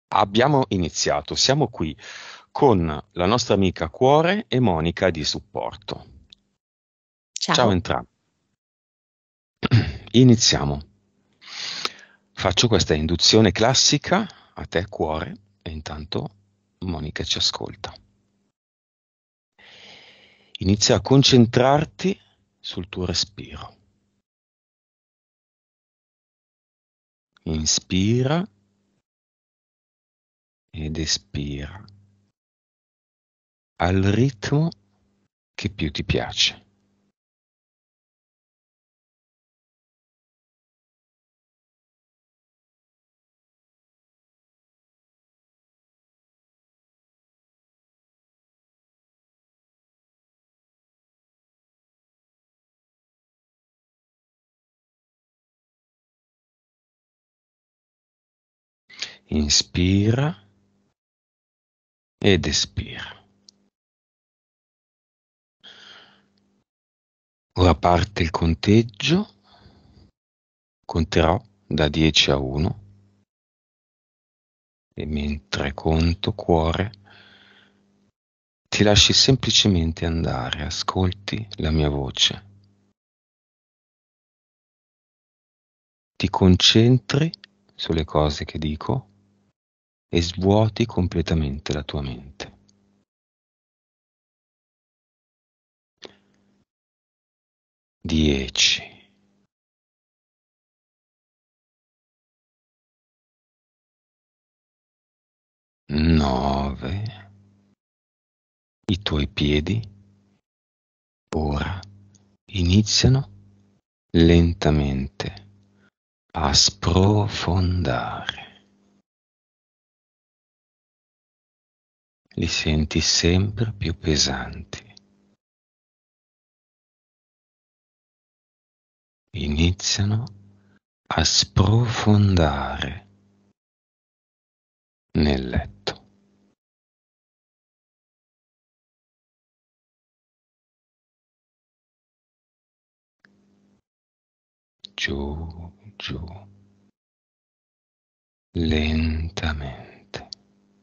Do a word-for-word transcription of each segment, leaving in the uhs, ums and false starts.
Abbiamo iniziato, siamo qui con la nostra amica Cuore e Monica di supporto. Ciao Ciao. entrambi. Iniziamo. Faccio questa induzione classica a te, Cuore, e intanto Monica ci ascolta. Inizia a concentrarti sul tuo respiro. Inspira ed espira al ritmo che più ti piace. Inspira ed espira. Ora parte il conteggio, conterò da dieci a uno e mentre conto, Cuore, ti lasci semplicemente andare, ascolti la mia voce, ti concentri sulle cose che dico e svuoti completamente la tua mente. Dieci. Nove. I tuoi piedi ora iniziano lentamente a sprofondare. Li senti sempre più pesanti. Iniziano a sprofondare nel letto. Giù, giù, lentamente.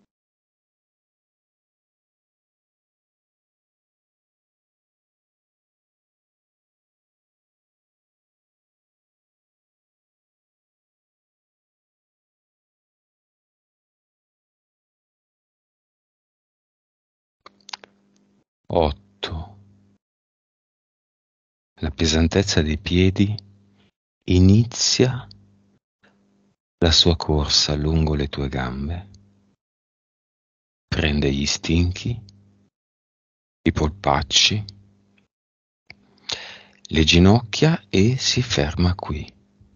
Otto. La pesantezza dei piedi inizia la sua corsa lungo le tue gambe, prende gli stinchi, i polpacci, le ginocchia e si ferma qui.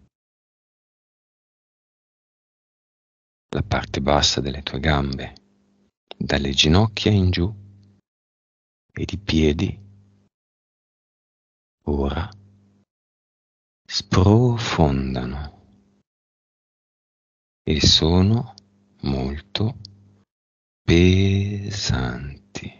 La parte bassa delle tue gambe, dalle ginocchia in giù, ed i piedi ora sprofondano e sono molto pesanti.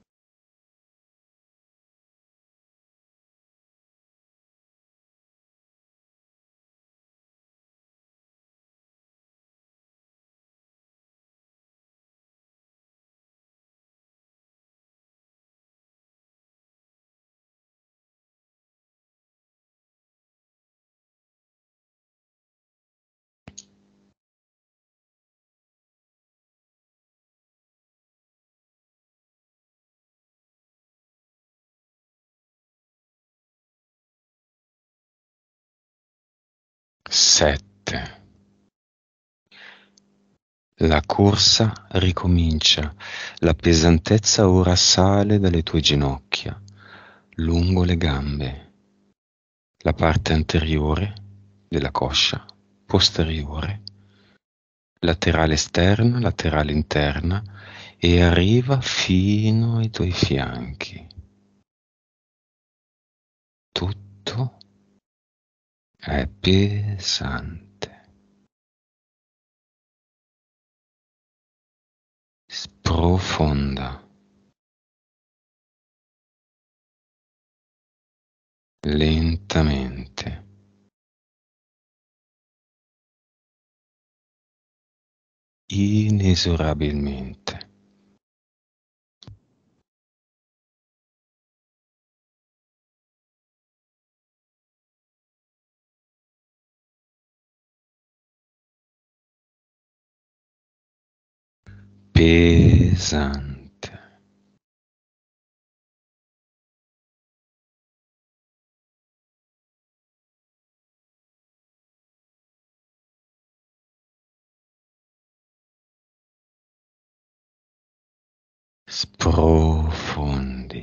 Sette. La corsa ricomincia, la pesantezza ora sale dalle tue ginocchia, lungo le gambe, la parte anteriore della coscia, posteriore, laterale esterna, laterale interna e arriva fino ai tuoi fianchi. Tutto è pesante. Sprofonda. Lentamente. inesorabilmente. Pesante. Sprofondi.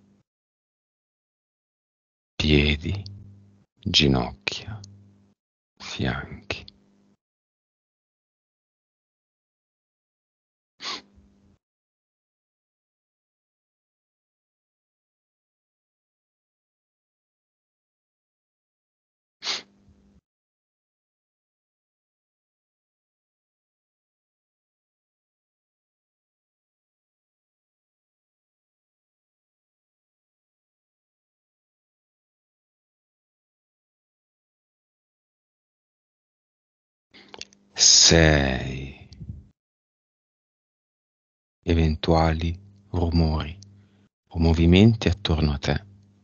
Piedi, ginocchia, fianchi. Sei. Eventuali rumori o movimenti attorno a te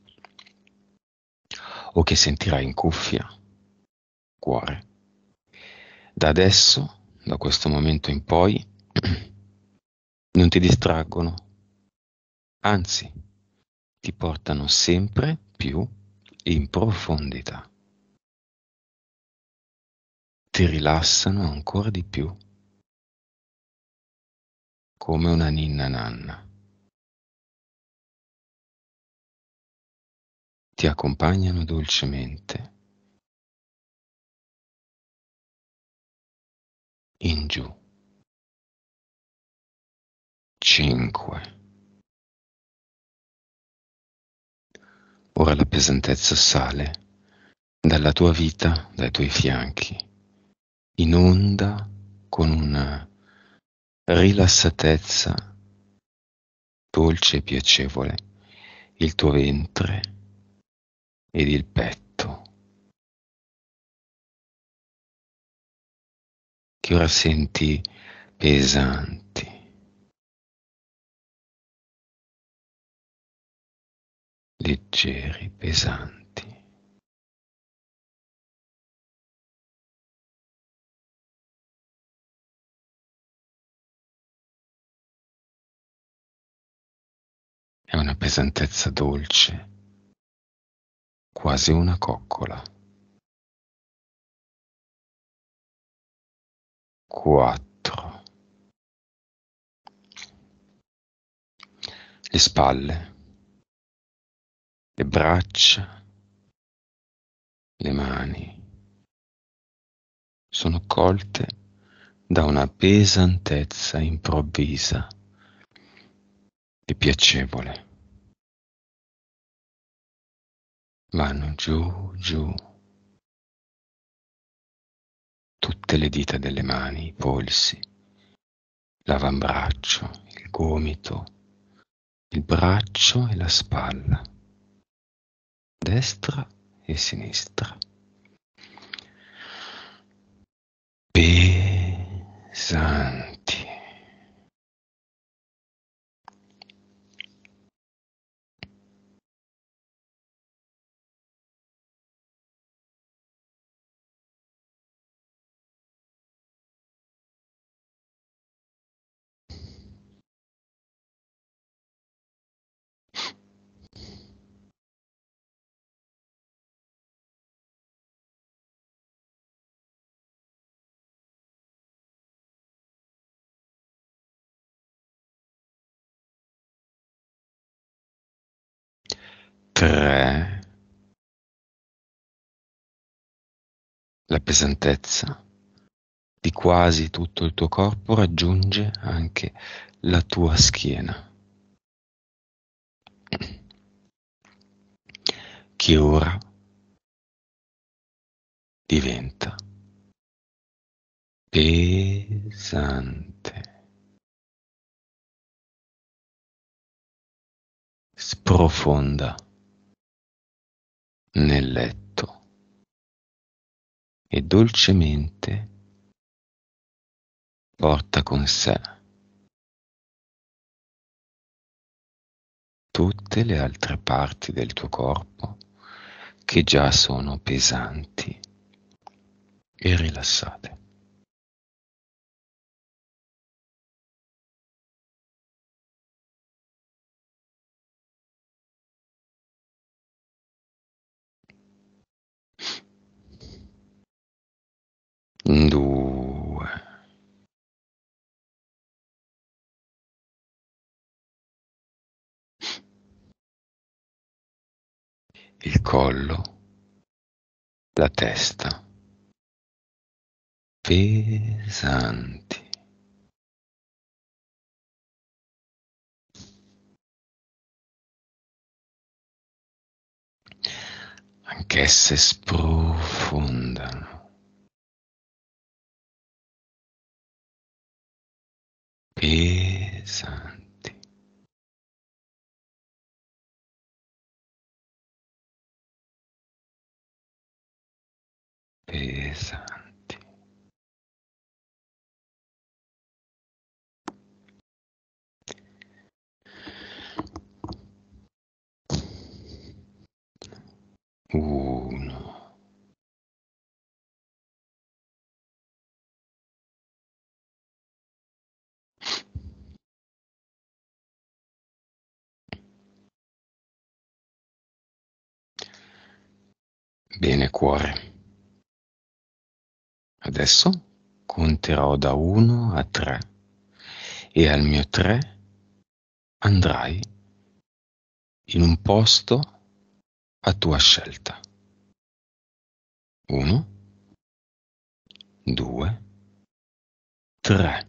o che sentirai in cuffia, cuore. Da adesso, da questo momento in poi, non ti distraggono, anzi, ti portano sempre più in profondità. Ti rilassano ancora di più, come una ninna nanna. Ti accompagnano dolcemente in giù. Cinque. Ora la pesantezza sale dalla tua vita, dai tuoi fianchi, inonda con una rilassatezza dolce e piacevole il tuo ventre ed il petto, che ora senti pesanti, leggeri, pesanti. È una pesantezza dolce, quasi una coccola. Quattro. Le spalle, le braccia, le mani sono colte da una pesantezza improvvisa e piacevole. Vanno giù, giù. Tutte le dita delle mani, i polsi, l'avambraccio, il gomito, il braccio e la spalla, destra e sinistra. Pesanti. Tre. La pesantezza di quasi tutto il tuo corpo raggiunge anche la tua schiena, che ora diventa pesante, sprofonda nel letto e dolcemente porta con sé tutte le altre parti del tuo corpo che già sono pesanti e rilassate. Due. Il collo, la testa, pesanti. Anch'esse sprofondano, pesanti, pesanti. Uno. Bene, cuore. Adesso conterò da uno a tre e al mio tre andrai in un posto a tua scelta. Uno, due, tre.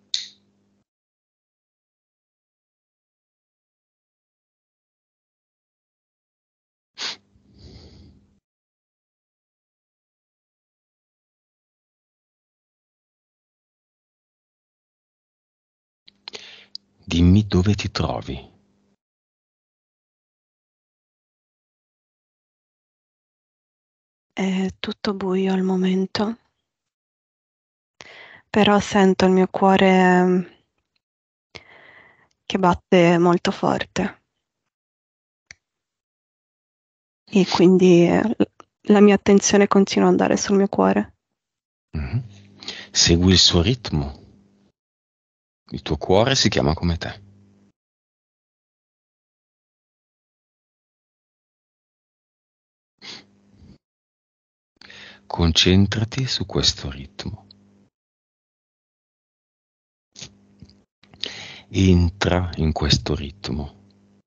Dimmi dove ti trovi. È tutto buio al momento, però sento il mio cuore che batte molto forte e quindi eh, la mia attenzione continua ad andare sul mio cuore. Mhm. Segui il suo ritmo. Il tuo cuore si chiama come te. Concentrati su questo ritmo. Entra in questo ritmo.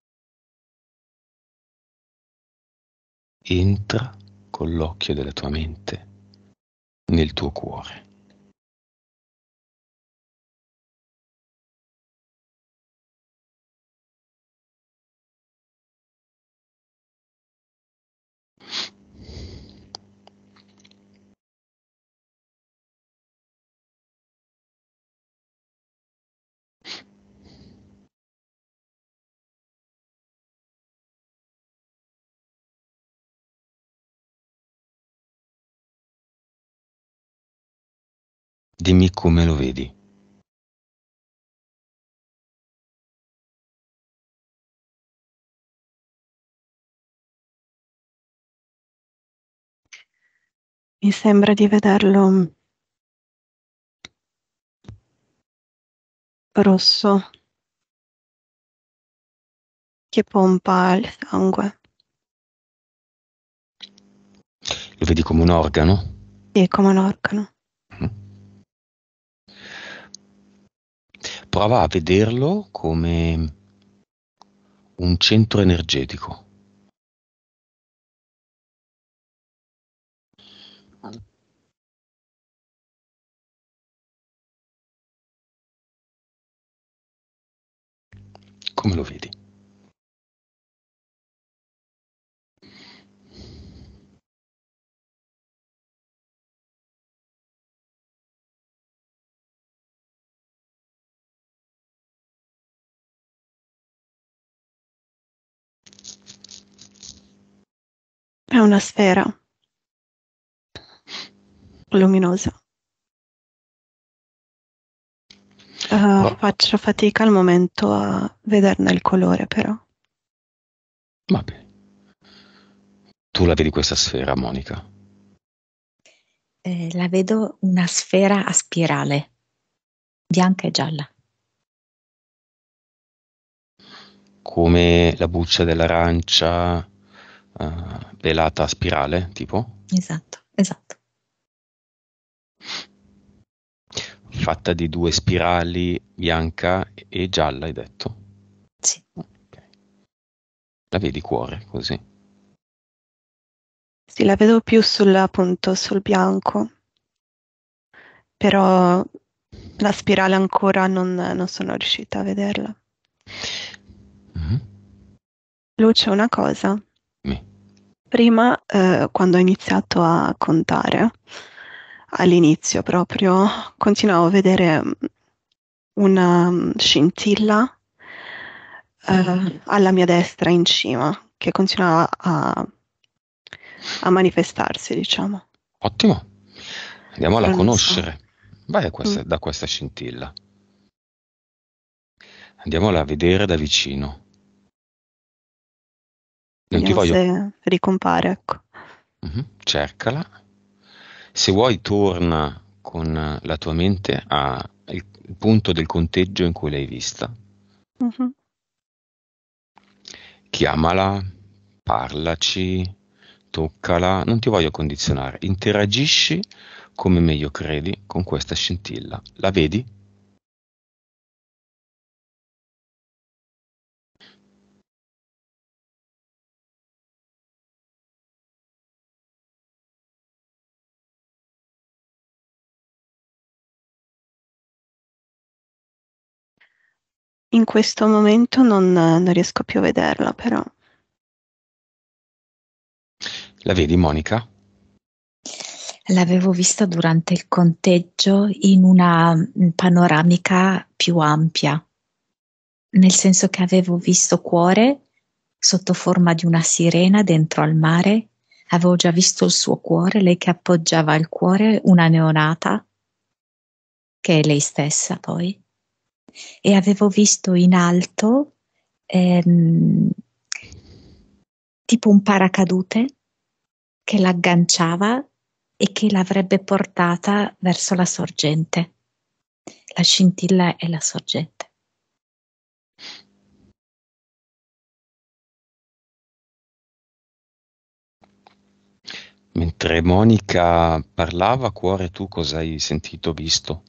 Entra con l'occhio della tua mente nel tuo cuore. Dimmi come lo vedi. Mi sembra di vederlo rosso che pompa il sangue. Lo vedi come un organo? Sì, come un organo. Mhm. Prova a vederlo come un centro energetico. Come lo vedi? È una sfera luminosa. Uh, Però, faccio fatica al momento a vederne il colore, però. va bene. Tu la vedi questa sfera, Monica? Eh, la vedo una sfera a spirale, bianca e gialla. Come la buccia dell'arancia, eh, velata a spirale, tipo? Esatto, esatto. Fatta di due spirali, bianca e gialla, hai detto? Sì. Ok. La vedi cuore, così? Sì, la vedo più sul, appunto, sul bianco, però la spirale ancora non, non sono riuscita a vederla. Mhm. Luce, una cosa. Mi. Prima, eh, quando ho iniziato a contare, all'inizio proprio, continuavo a vedere mm, una mm, scintilla eh, alla mia destra in cima, che continuava a, a manifestarsi, diciamo. Ottimo. Andiamola a Però non so. conoscere. Vai a Mm, questa- da questa scintilla. Andiamola a vedere da vicino. Non ti vediamo voglio. se ricompare, ecco. Mhm. Cercala. Se vuoi, torna con la tua mente al punto del conteggio in cui l'hai vista. Mhm. Chiamala, parlaci, toccala, non ti voglio condizionare. Interagisci come meglio credi con questa scintilla. La vedi? In questo momento non, non riesco più a vederla, però. La vedi, Monica? L'avevo vista durante il conteggio in una mm, panoramica più ampia, nel senso che avevo visto cuore sotto forma di una sirena dentro al mare, avevo già visto il suo cuore, lei che appoggiava il cuore, una neonata, che è lei stessa poi, e avevo visto in alto ehm, tipo un paracadute che l'agganciava e che l'avrebbe portata verso la sorgente. La scintilla è la sorgente. Mentre Monica parlava, cuore, tu cosa hai sentito, visto?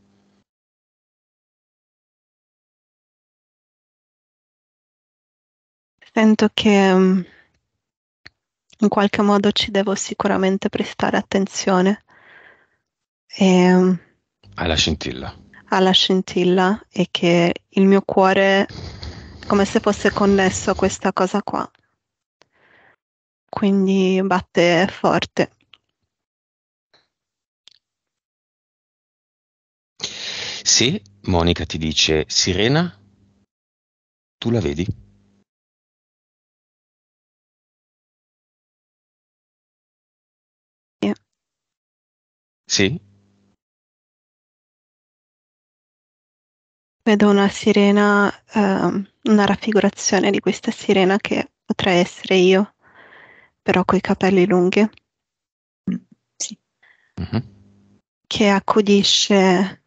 Sento che mm, in qualche modo ci devo sicuramente prestare attenzione e, mm, Alla scintilla. alla scintilla e che il mio cuore è come se fosse connesso a questa cosa qua. Quindi batte forte. Se Monica ti dice sirena, tu la vedi? Sì. Sì? Vedo una sirena, ehm, una raffigurazione di questa sirena che potrei essere io, però coi capelli lunghi, Mm, sì. Mhm. che accudisce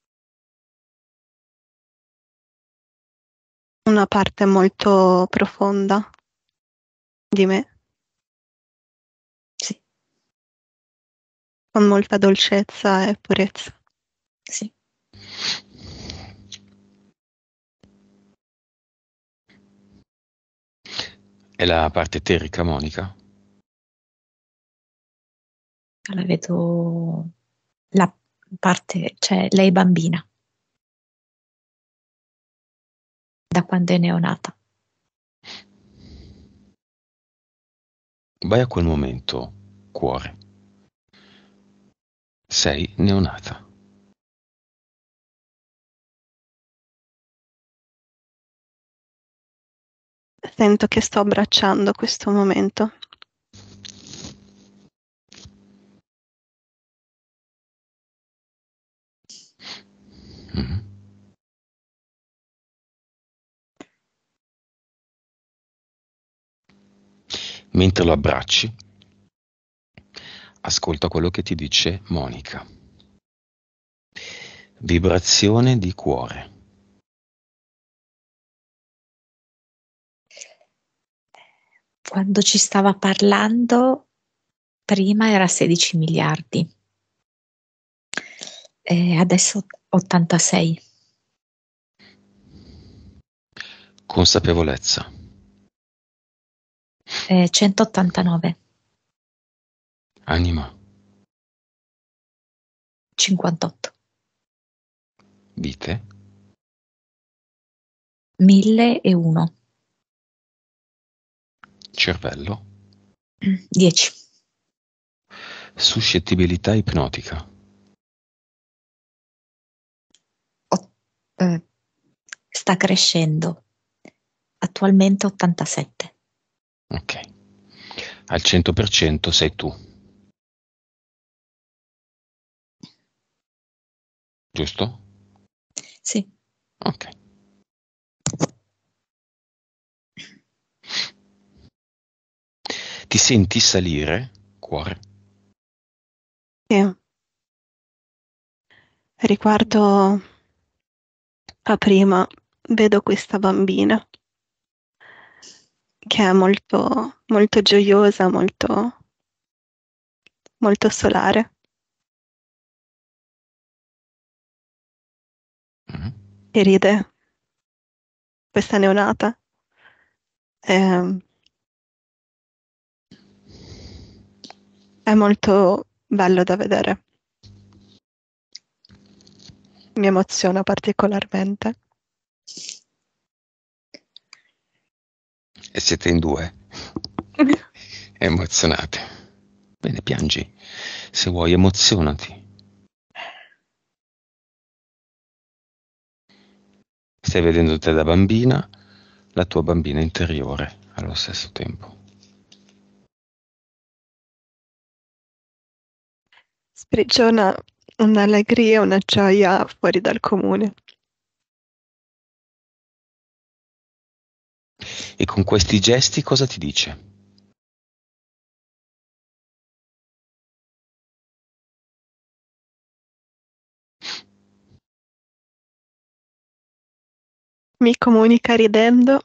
una parte molto profonda di me, Sì, con molta dolcezza e purezza. sì. È la parte eterica, Monica? La vedo la parte, cioè lei bambina, da quando è neonata. Vai a quel momento, cuore. Sei neonata. Sento che sto abbracciando questo momento. Mhm. Mentre lo abbracci, ascolta quello che ti dice Monica. Vibrazione di cuore. Quando ci stava parlando, prima era sedici miliardi, e adesso ottantasei. Consapevolezza. Eh, centottantanove. Anima. cinquantotto. Vite. mille e uno. Cervello. dieci. Suscettibilità ipnotica. O- eh, sta crescendo. Attualmente ottantasette. Ok. Al cento per cento sei tu. Giusto? Sì. Ok. Ti senti salire, cuore? Sì. Riguardo a prima, vedo questa bambina che è molto, molto gioiosa, molto, molto solare, Mhm. che ride, questa neonata. È, è molto bello da vedere, mi emoziona particolarmente. E siete in due. Emozionate. Bene, piangi. Se vuoi, emozionati. Stai vedendo te da bambina, la tua bambina interiore allo stesso tempo. Sprigiona un'allegria, una gioia fuori dal comune. E con questi gesti cosa ti dice? Mi comunica ridendo,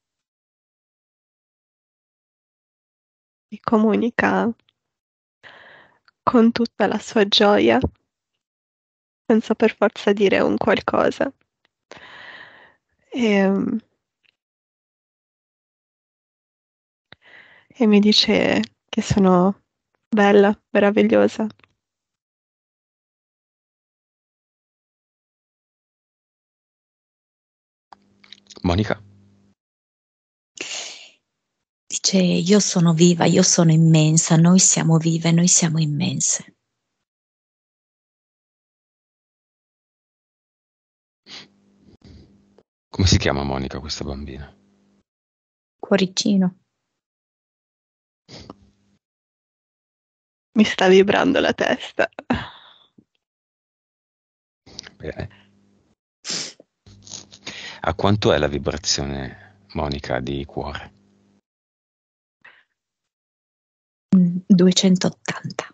mi comunica con tutta la sua gioia, senza per forza dire un qualcosa. E, e mi dice che sono bella, meravigliosa. Monica? Dice: io sono viva, io sono immensa, noi siamo vive, noi siamo immense. Come si chiama Monica questa bambina? Cuoricino. Mi sta vibrando la testa. Bene. A quanto è la vibrazione, Monica, di cuore? duecentottanta.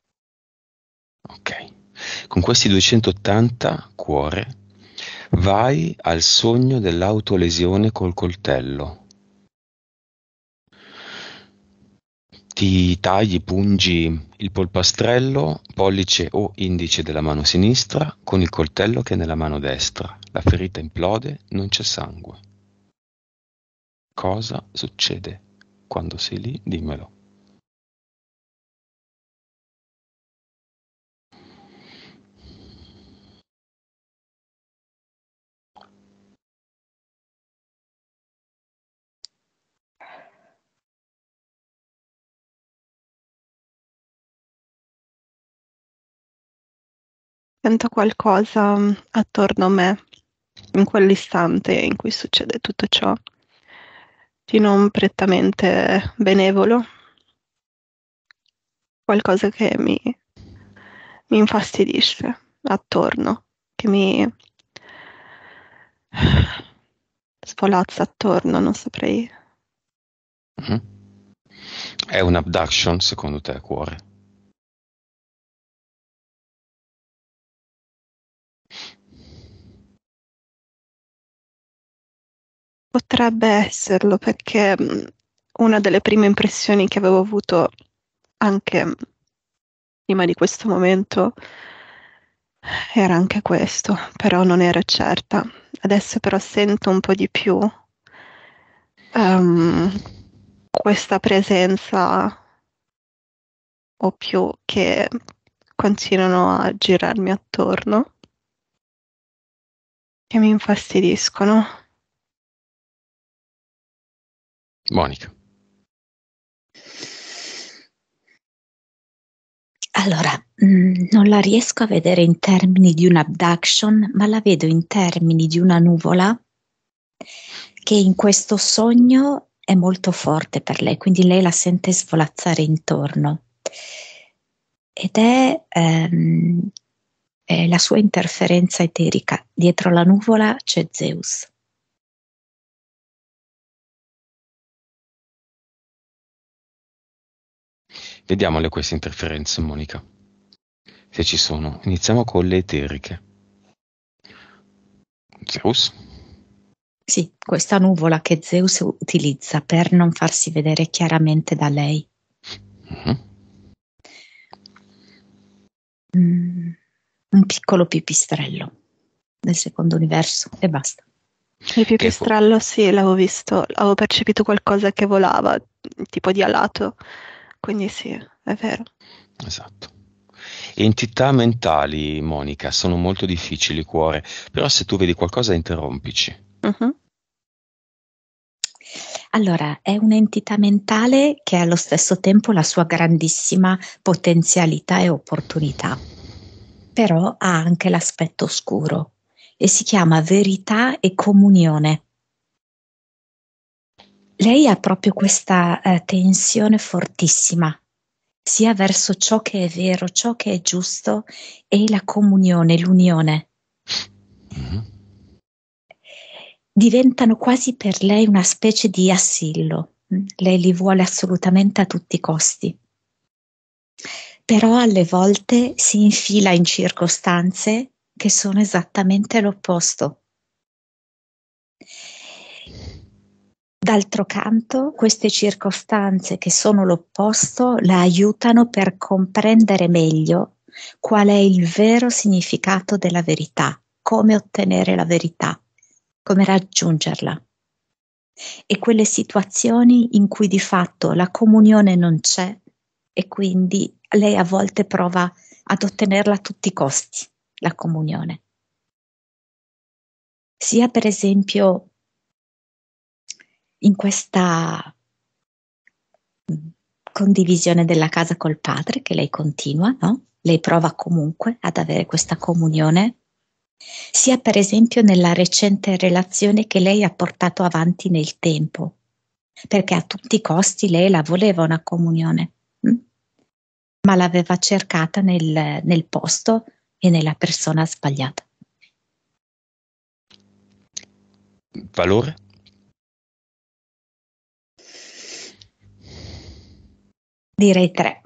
Ok. Con questi duecentottanta, cuore, vai al sogno dell'autolesione col coltello. Ti tagli, pungi il polpastrello, pollice o indice della mano sinistra con il coltello che è nella mano destra. La ferita implode, non c'è sangue. Cosa succede? Quando sei lì, dimmelo. Sento qualcosa mm, attorno a me, in quell'istante in cui succede tutto ciò, di non prettamente benevolo, qualcosa che mi, mi infastidisce attorno, che mi svolazza attorno, non saprei. Mhm. È un abduction secondo te, cuore? Potrebbe esserlo perché mh, una delle prime impressioni che avevo avuto anche mh, prima di questo momento era anche questo, però non ero certa. Adesso però sento un po' di più ehm, questa presenza o più che continuano a girarmi attorno, che mi infastidiscono. Monica. Allora, mh, non la riesco a vedere in termini di un abduction, ma la vedo in termini di una nuvola che in questo sogno è molto forte per lei, quindi lei la sente svolazzare intorno. Ed è, ehm, è la sua interferenza eterica. Dietro la nuvola c'è Zeus. Vediamole queste interferenze, Monica. Se ci sono. Iniziamo con le eteriche. Zeus. Sì, questa nuvola che Zeus utilizza per non farsi vedere chiaramente da lei. Mhm. Mm, un piccolo pipistrello nel secondo universo e basta. Il Che è que- pipistrello, sì, l'avevo visto, avevo percepito qualcosa che volava, tipo di alato, quindi sì, è vero. Esatto. Entità mentali, Monica, sono molto difficili, cuore, però se tu vedi qualcosa interrompici. Mhm. Allora, è un'entità mentale che ha allo stesso tempo la sua grandissima potenzialità e opportunità, però ha anche l'aspetto oscuro e si chiama verità e comunione. Lei ha proprio questa eh, tensione fortissima, sia verso ciò che è vero, ciò che è giusto e la comunione, l'unione. Mhm. Diventano quasi per lei una specie di assillo. Mm, Lei li vuole assolutamente a tutti i costi. Però alle volte si infila in circostanze che sono esattamente l'opposto. D'altro canto, queste circostanze che sono l'opposto la aiutano per comprendere meglio qual è il vero significato della verità, come ottenere la verità, come raggiungerla. E quelle situazioni in cui di fatto la comunione non c'è e quindi lei a volte prova ad ottenerla a tutti i costi, la comunione. Sia per esempio in questa mh, condivisione della casa col padre che lei continua, no? Lei prova comunque ad avere questa comunione, sia per esempio nella recente relazione che lei ha portato avanti nel tempo, perché a tutti i costi lei la voleva una comunione, mh? Ma l'aveva cercata nel, nel posto e nella persona sbagliata. Valore? Direi tre.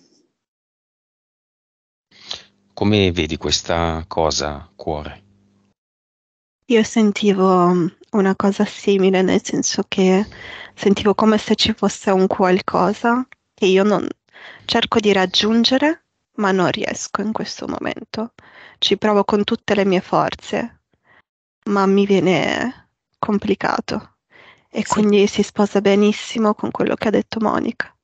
Come vedi questa cosa, cuore? Io sentivo mm, una cosa simile, nel senso che sentivo come se ci fosse un qualcosa che io non cerco di raggiungere, ma non riesco in questo momento. Ci provo con tutte le mie forze, ma mi viene complicato. E Sì. quindi si sposa benissimo con quello che ha detto Monica.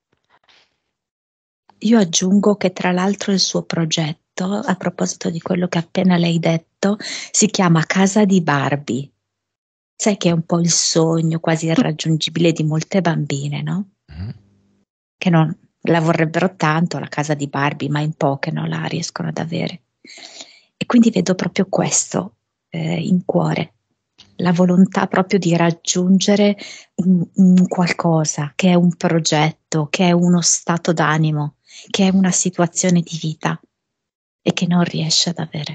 Io aggiungo che tra l'altro il suo progetto, a proposito di quello che ha appena lei detto, si chiama Casa di Barbie. Sai che è un po' il sogno quasi irraggiungibile di molte bambine, no? Mhm. Che non la vorrebbero tanto la casa di Barbie, ma in poche non la riescono ad avere. E quindi vedo proprio questo eh, in cuore, la volontà proprio di raggiungere un, un qualcosa che è un progetto, che è uno stato d'animo, che è una situazione di vita e che non riesce ad avere.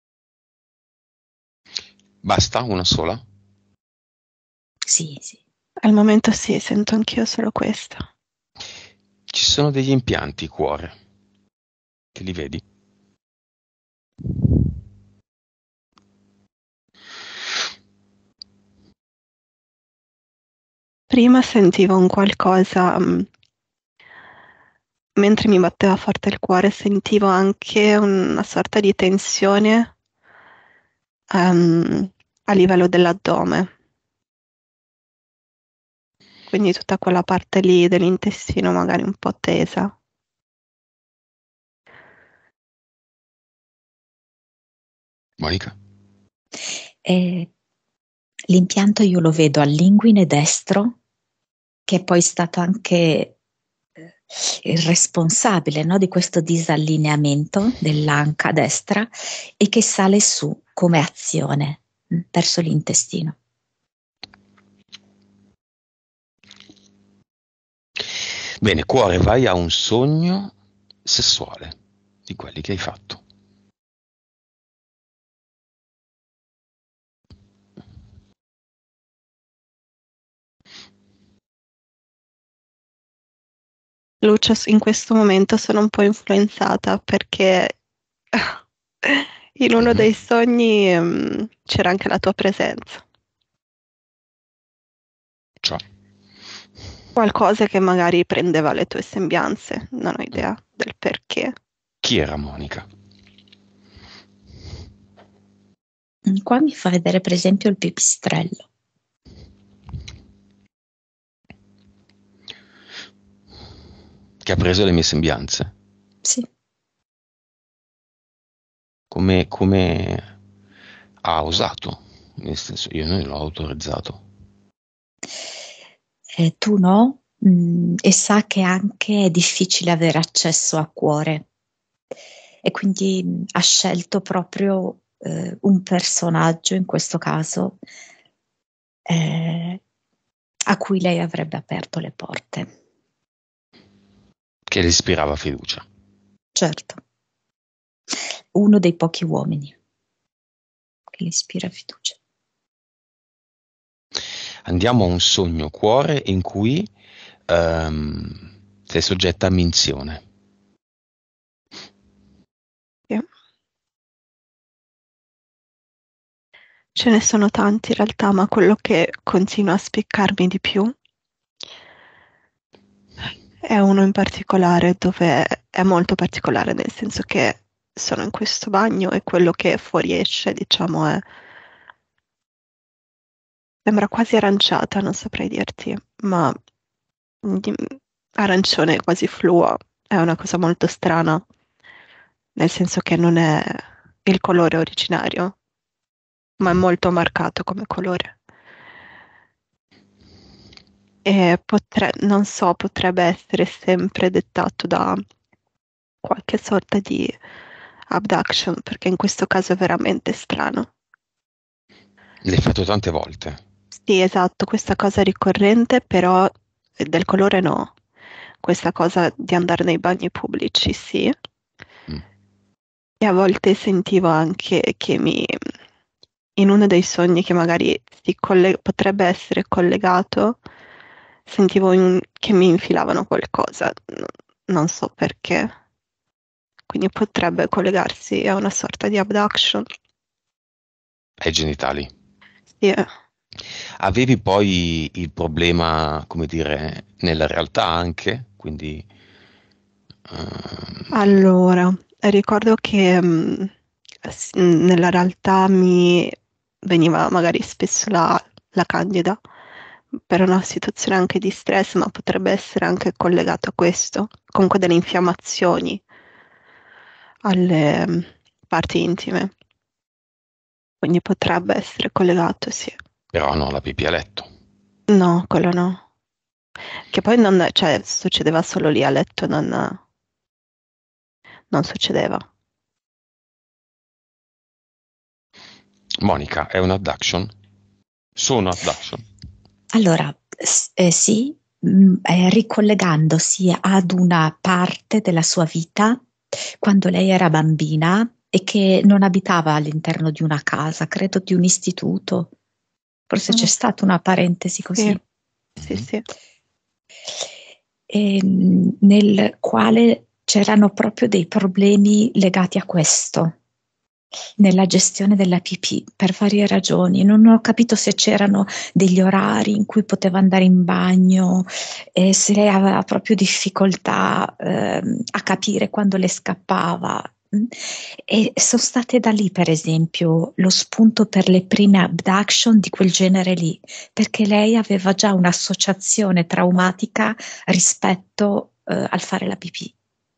Basta una sola? Sì, sì. Al momento sì, sento anch'io solo questo. Ci sono degli impianti cuore, che li vedi? Prima sentivo un qualcosa, mm, mentre mi batteva forte il cuore, sentivo anche una sorta di tensione, ehm, a livello dell'addome. Quindi tutta quella parte lì dell'intestino magari un po' tesa. Monica? E l'impianto io lo vedo all'inguine destro, che è poi stato anche eh, il responsabile, no, di questo disallineamento dell'anca destra e che sale su come azione mh, verso l'intestino. Bene, cuore, vai a un sogno sessuale di quelli che hai fatto. Lucio, in questo momento sono un po' influenzata perché in uno Mhm. dei sogni mm, c'era anche la tua presenza. Cioè, Qualcosa che magari prendeva le tue sembianze, non ho idea del perché. chi era Monica? Mm, Qua mi fa vedere per esempio il pipistrello. Che ha preso le mie sembianze? Sì. Come, come ha osato? Nel senso, io non l'ho autorizzato. Eh, tu no, Mm, e sa che anche è difficile avere accesso a cuore e quindi mm, ha scelto proprio eh, un personaggio, in questo caso, eh, a cui lei avrebbe aperto le porte. Che le ispirava fiducia. Certo, uno dei pochi uomini che le ispira fiducia. Andiamo a un sogno cuore in cui ehm, sei soggetta a minzione. Sì. Ce ne sono tanti in realtà, ma quello che continua a spiccarmi di più è uno in particolare dove è molto particolare, nel senso che sono in questo bagno e quello che fuoriesce, diciamo, è sembra quasi aranciata, non saprei dirti, ma di- arancione quasi fluo, è una cosa molto strana, nel senso che non è il colore originario, ma è molto marcato come colore. E potre- non so, potrebbe essere sempre dettato da qualche sorta di abduction, perché in questo caso è veramente strano. L'hai fatto tante volte. Sì, esatto, questa cosa ricorrente, però del colore no. Questa cosa di andare nei bagni pubblici, sì. Mm. E a volte sentivo anche che mi, in uno dei sogni che magari si colle- potrebbe essere collegato, sentivo in- che mi infilavano qualcosa, n- non so perché. Quindi potrebbe collegarsi a una sorta di abduction. Ai genitali. Sì, eh. Avevi poi il problema, come dire, nella realtà anche, quindi ehm, Allora, ricordo che mh, s- nella realtà mi veniva magari spesso la, la candida per una situazione anche di stress, ma potrebbe essere anche collegato a questo, comunque delle infiammazioni alle mh, parti intime, quindi potrebbe essere collegato, sì. però no, la pipì a letto. No, quello no. Che poi non, cioè, succedeva solo lì a letto, non, non succedeva. Monica, è un abduction? Sono abduction? Allora, s- eh, sì, mh, eh, ricollegandosi ad una parte della sua vita quando lei era bambina e che non abitava all'interno di una casa, credo di un istituto. Forse c'è Mm, stata una parentesi sì, così. Sì, Mhm. sì. E, mh, nel quale c'erano proprio dei problemi legati a questo, nella gestione della pipì, per varie ragioni. Non ho capito se c'erano degli orari in cui poteva andare in bagno, e se lei aveva proprio difficoltà ehm, a capire quando le scappava. mm. E sono state da lì, per esempio, lo spunto per le prime abduction di quel genere lì, perché lei aveva già un'associazione traumatica rispetto eh, al fare la pipì.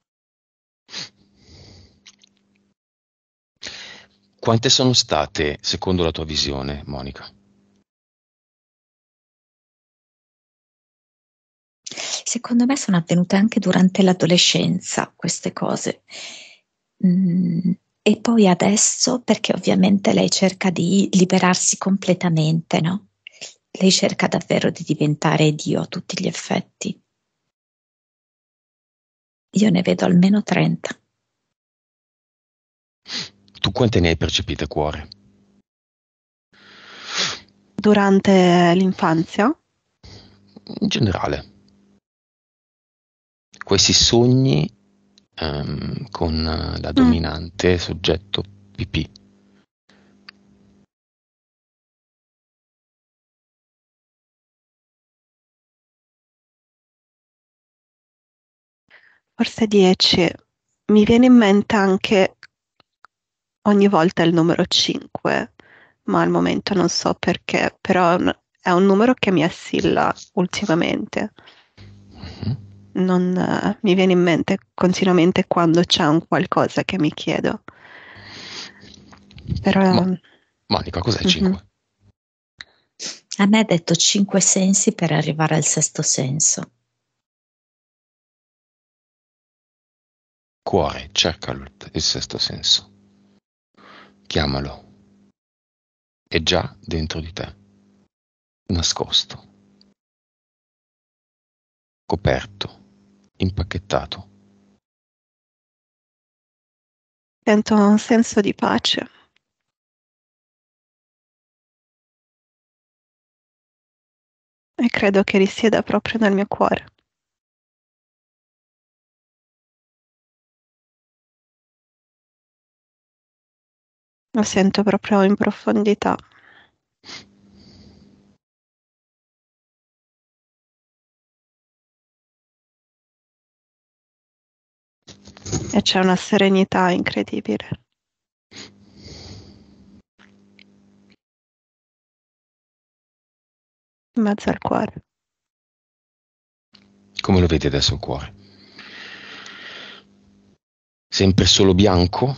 Quante sono state, secondo la tua visione, Monica? Secondo me sono avvenute anche durante l'adolescenza queste cose. Mm, e poi adesso, perché ovviamente lei cerca di liberarsi completamente, no? Lei cerca davvero di diventare Dio a tutti gli effetti. Io ne vedo almeno trenta. Tu quante ne hai percepite, cuore? Durante l'infanzia? In generale, questi sogni ehm, con eh, la Mm. dominante soggetto pipì. Forse dieci. Mi viene in mente anche ogni volta il numero cinque, ma al momento non so perché, però è un, è un numero che mi assilla ultimamente. Mhm. Non, eh, mi viene in mente continuamente quando c'è un qualcosa che mi chiedo. Però, Mo- Monica, cos'è il mhm. cinque? A me ha detto cinque sensi per arrivare al sesto senso. Cuore, cercalo il il sesto senso. Chiamalo. È già dentro di te, nascosto, coperto, impacchettato. Sento un senso di pace e credo che risieda proprio nel mio cuore. Lo sento proprio in profondità. E c'è una serenità incredibile in mezzo al cuore. Come lo vedi adesso il cuore? Sempre solo bianco?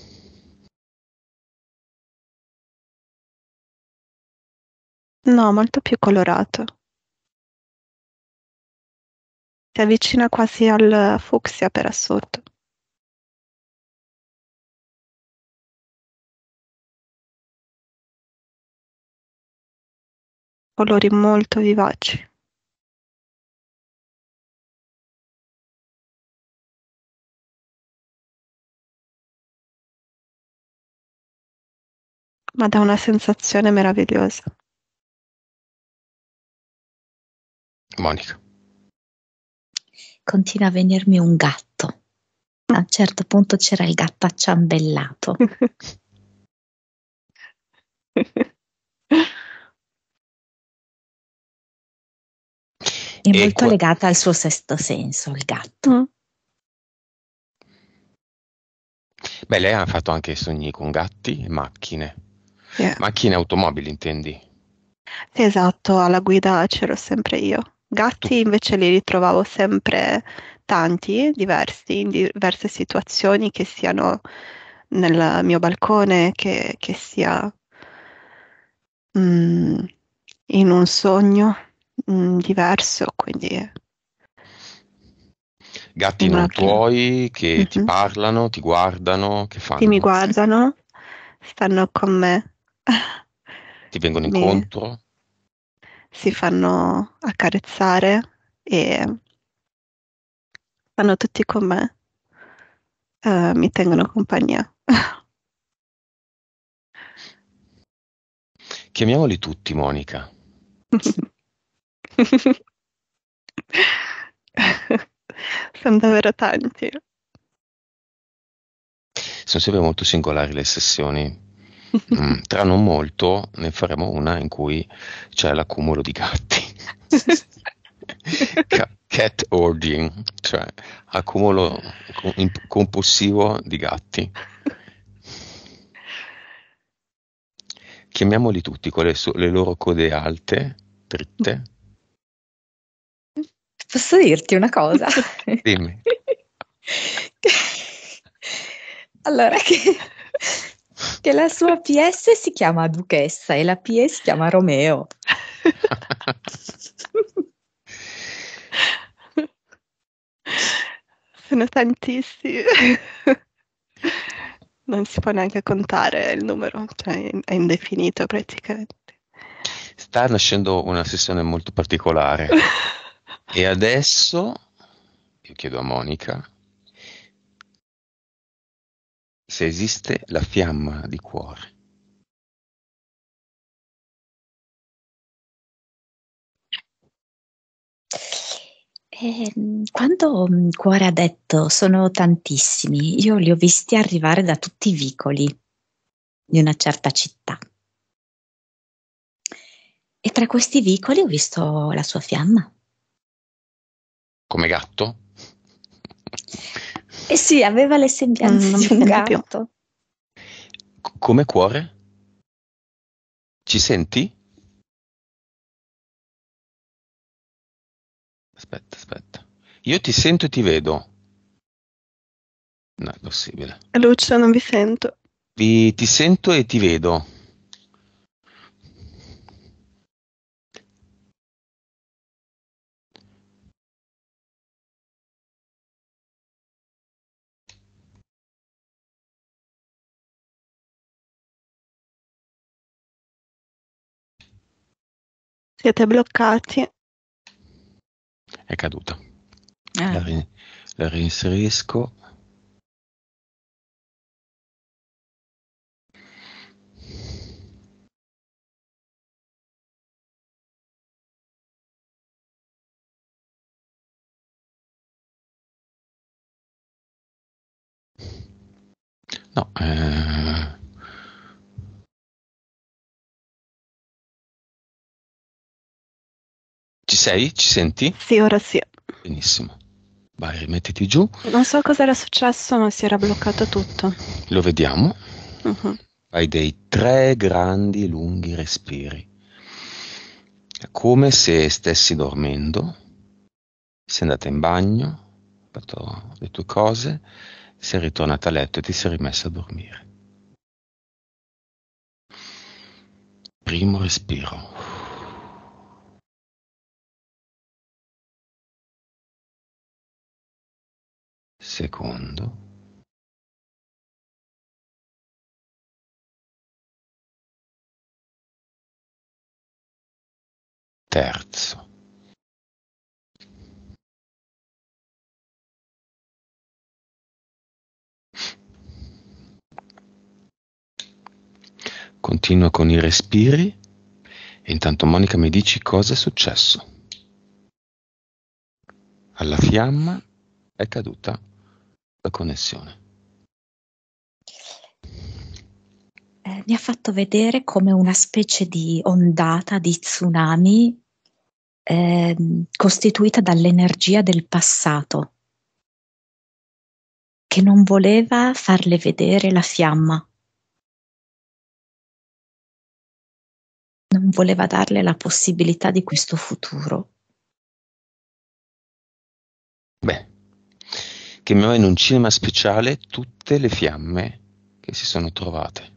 No, molto più colorato. Si avvicina quasi al fucsia per assurdo. Colori molto vivaci. Ma dà una sensazione meravigliosa. Monica. Continua a venirmi un gatto. A un certo punto c'era il gatto acciambellato. È E molto qua... legata al suo sesto senso, il gatto. Mm, Beh, lei ha fatto anche sogni con gatti e macchine. sì. Macchine e automobili, intendi? Sì, esatto, alla guida c'ero sempre io. Tu, Gatti invece li ritrovavo sempre tanti, diversi, in diverse situazioni, che siano nel mio balcone, che, che sia mm, in un sogno mm, diverso, quindi gatti in non un'altra. tuoi che ti Mhm. parlano, ti guardano, che Sì, mi fanno? guardano, stanno con me, Ti vengono mi incontro? si fanno accarezzare e stanno tutti con me, eh, mi tengono compagnia. Chiamiamoli tutti, Monica. Sono davvero tanti. Sono sempre molto singolari le sessioni. Mm, tra non molto ne faremo una in cui c'è l'accumulo di gatti. Ca- Cat hoarding, cioè accumulo co- imp- compulsivo di gatti. Chiamiamoli tutti con le, su- le loro code alte, dritte. Posso dirti una cosa? Dimmi. Allora, che, che la sua P S si chiama Duchessa e la P E si chiama Romeo. Sono tantissimi. Non si può neanche contare il numero, cioè è indefinito praticamente. Sta nascendo una sessione molto particolare e adesso io chiedo a Monica se esiste la fiamma di cuore. E, quando mm, Cuore ha detto sono tantissimi, io li ho visti arrivare da tutti i vicoli di una certa città. E tra questi vicoli ho visto la sua fiamma. Come gatto? Eh sì, aveva le sembianze Mm, non di mi un sento più. gatto. C- come cuore? Ci senti? Aspetta, aspetta. Io ti sento e ti vedo. No, è possibile. Lucio, non vi sento. Vi- ti sento e ti vedo. Siete bloccati. È caduta. Ah. La, ri- la reinserisco. No, eh... Ci sei? Ci senti? Sì, ora sì. Benissimo. Vai, rimettiti giù. Non so cosa era successo, ma si era bloccato tutto. Lo vediamo. Mhm. Fai dei tre grandi lunghi respiri. È come se stessi dormendo. Sei andata in bagno, hai fatto le tue cose, sei ritornata a letto e ti sei rimessa a dormire. Primo respiro. Secondo. Terzo. Continua con i respiri e intanto Monica mi dici cosa è successo. Alla fiamma è caduta la connessione. Eh, mi ha fatto vedere come una specie di ondata di tsunami ehm, costituita dall'energia del passato, che non voleva farle vedere la fiamma, non voleva darle la possibilità di questo futuro. Beh, chiamiamo in un cinema speciale tutte le fiamme che si sono trovate.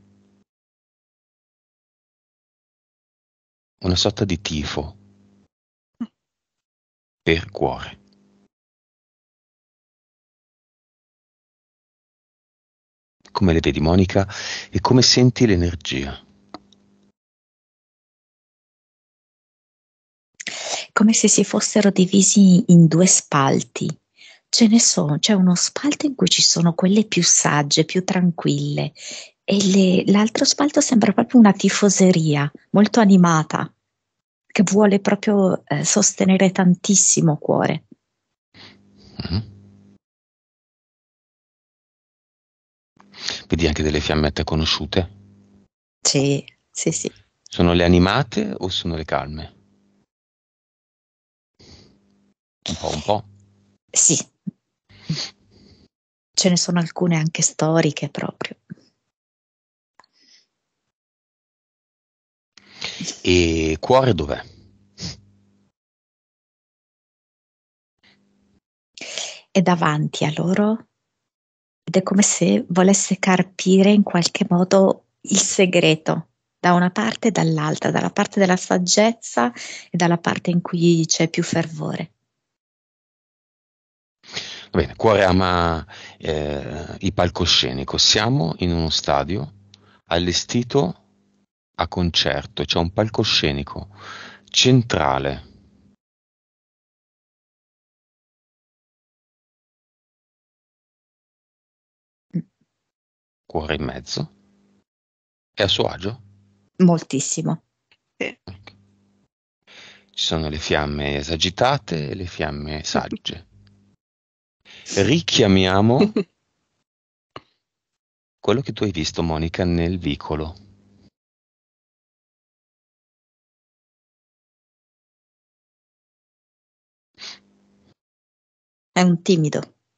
Una sorta di tifo per cuore. Come le vedi, Monica, e come senti l'energia? Come se si fossero divisi in due spalti. Ce ne sono, c'è uno spalto in cui ci sono quelle più sagge, più tranquille, e le- l'altro spalto sembra proprio una tifoseria, molto animata. che vuole proprio eh, sostenere tantissimo cuore. Mhm. Vedi anche delle fiammette conosciute? Sì, sì, sì. Sono le animate o sono le calme? Un po', un po'. Sì, ce ne sono alcune anche storiche proprio. E cuore dov'è? È davanti a loro ed è come se volesse carpire in qualche modo il segreto, da una parte e dall'altra, dalla parte della saggezza e dalla parte in cui c'è più fervore. Va bene, cuore ama eh, il palcoscenico. Siamo in uno stadio allestito a concerto, c'è un palcoscenico centrale. Cuore in mezzo. È a suo agio? Moltissimo. Sì. Ok. Ci sono le fiamme esagitate e le fiamme sagge. Richiamiamo quello che tu hai visto, Monica, nel vicolo. È un timido.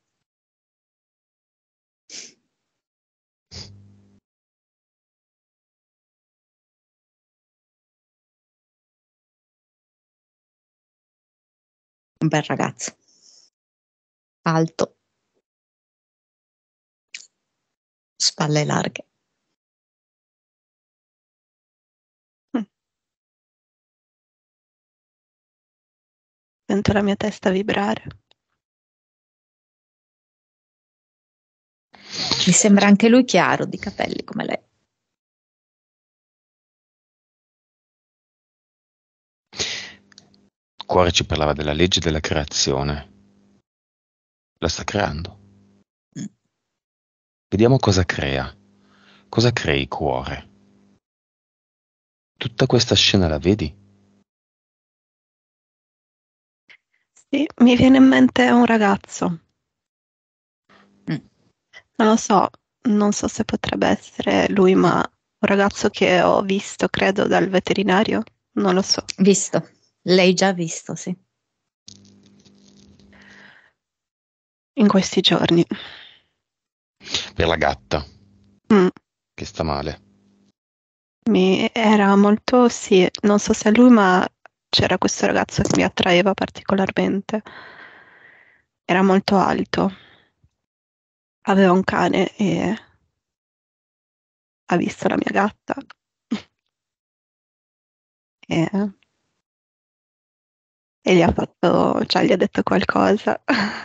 Un bel ragazzo. Alto. Spalle larghe. Mm. Sento la mia testa vibrare. Mi sembra anche lui chiaro, di capelli come lei. Il cuore ci parlava della legge della creazione. La sta creando. Mm. Vediamo cosa crea. Cosa crei, cuore? Tutta questa scena la vedi? Sì, mi viene in mente un ragazzo. Mm. Non lo so, non so se potrebbe essere lui, ma un ragazzo che ho visto, credo, dal veterinario. Non lo so. Visto. Lei già visto, sì. In questi giorni. Per la gatta, Mm. che sta male. Mi era molto, sì, non so se è lui, ma c'era questo ragazzo che mi attraeva particolarmente. Era molto alto, aveva un cane e ha visto la mia gatta e, e gli ha fatto, cioè gli ha detto qualcosa.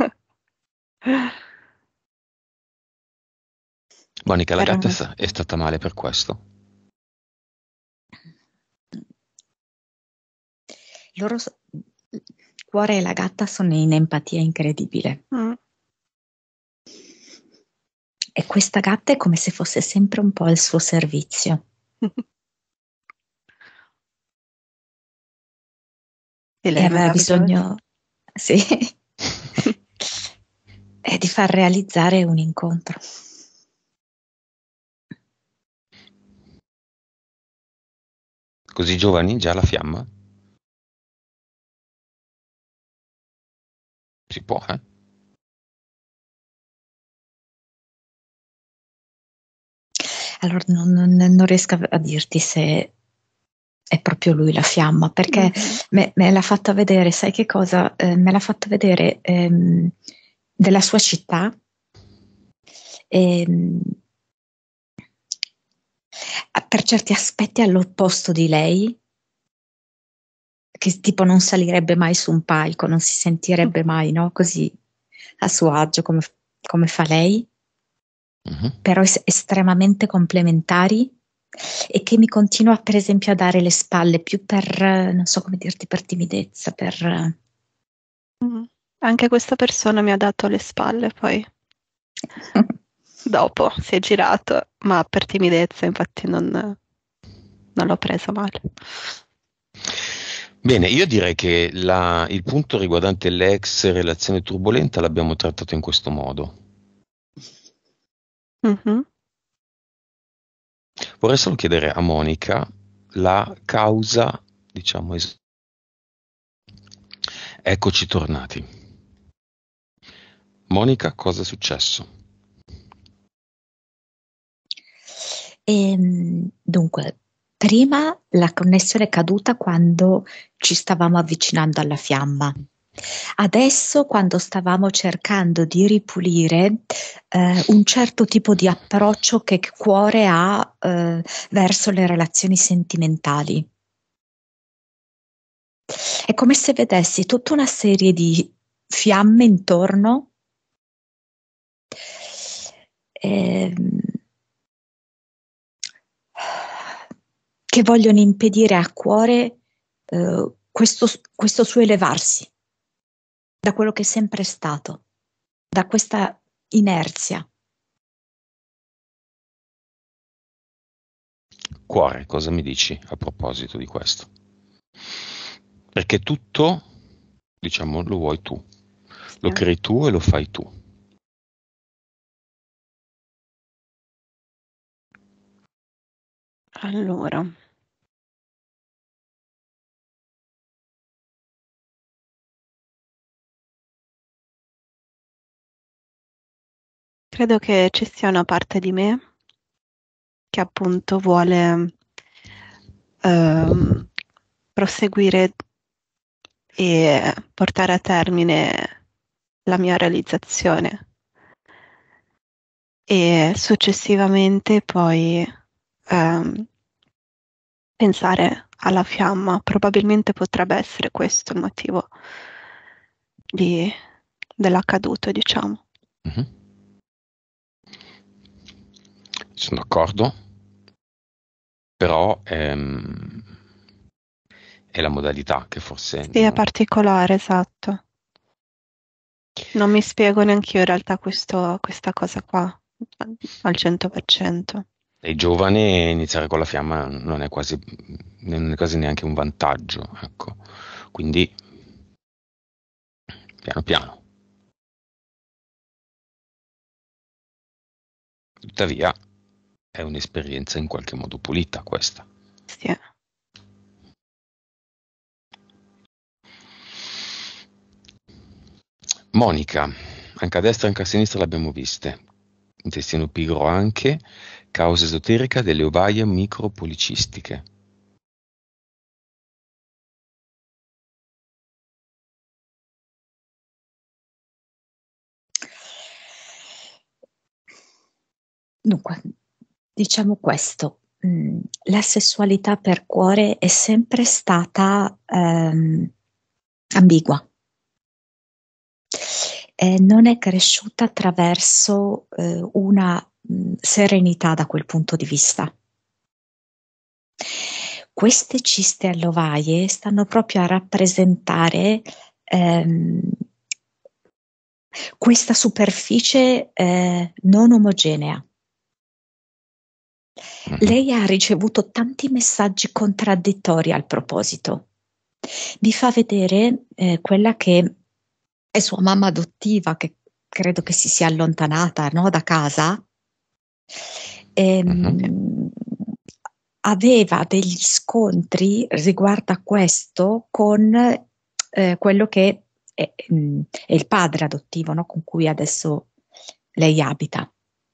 Monica, la Era gatta è molto... sta- è stata male per questo. Loro, so- il cuore e la gatta sono in empatia incredibile. Mm. E questa gatta è come se fosse sempre un po' al suo servizio. E E lei è aveva meravigliosa. bisogno, sì, e di far realizzare un incontro. Così giovani, già la fiamma? Si può, eh? Allora non, non- non riesco a, a dirti se è proprio lui la fiamma, perché Mhm. me, me l'ha fatta vedere, sai che cosa? Eh, me l'ha fatta vedere ehm, della sua città. ehm, per certi aspetti all'opposto di lei, che tipo non salirebbe mai su un palco, non si sentirebbe mai, no? Così a suo agio come, come fa lei, Mhm. però es- estremamente complementari e che mi continua per esempio a dare le spalle più per, eh, non so come dirti, per timidezza, per... eh, Mm. Anche questa persona mi ha dato le spalle, poi dopo si è girato, ma per timidezza, infatti non, non l'ho presa male. Bene, io direi che la- il punto riguardante l'ex relazione turbolenta l'abbiamo trattato in questo modo. Mhm. Vorrei solo chiedere a Monica la causa, diciamo, es- eccoci tornati. Monica, cosa è successo? Ehm, dunque, prima la connessione è caduta quando ci stavamo avvicinando alla fiamma. Adesso, quando stavamo cercando di ripulire eh, un certo tipo di approccio che Cuore ha eh, verso le relazioni sentimentali. È come se vedessi tutta una serie di fiamme intorno ehm, che vogliono impedire a Cuore eh, questo, questo suo elevarsi da quello che è sempre stato, da questa inerzia. Cuore, cosa mi dici a proposito di questo? Perché tutto, diciamo, lo vuoi tu, lo Sì. crei tu e lo fai tu. Allora, credo che ci sia una parte di me che appunto vuole ehm, proseguire e portare a termine la mia realizzazione e successivamente poi ehm, pensare alla fiamma. Probabilmente potrebbe essere questo il motivo di- dell'accaduto, diciamo. Mhm. Sono d'accordo, però ehm, è la modalità che forse Sì, è non... particolare, esatto. Non mi spiego neanche io in realtà questo- questa cosa qua al cento per cento. Sei giovane e iniziare con la fiamma non è quasi, non è quasi neanche un vantaggio, ecco. Quindi piano piano. Tuttavia è un'esperienza in qualche modo pulita questa. Sì. Monica, anche a destra e anche a sinistra l'abbiamo viste. Intestino pigro anche, causa esoterica delle ovaie micropolicistiche. Dunque, diciamo questo, mh, la sessualità per Cuore è sempre stata ehm, ambigua. Eh, non è cresciuta attraverso eh, una mh, serenità da quel punto di vista. Queste ciste allovaie stanno proprio a rappresentare ehm, questa superficie eh, non omogenea. Mhm. Lei ha ricevuto tanti messaggi contraddittori al proposito. Mi fa vedere eh, quella che è sua mamma adottiva, che credo che si sia allontanata, no, da casa. Mhm. Ehm, aveva degli scontri riguardo a questo con eh, quello che è, mm, è il padre adottivo, no, con cui adesso lei abita.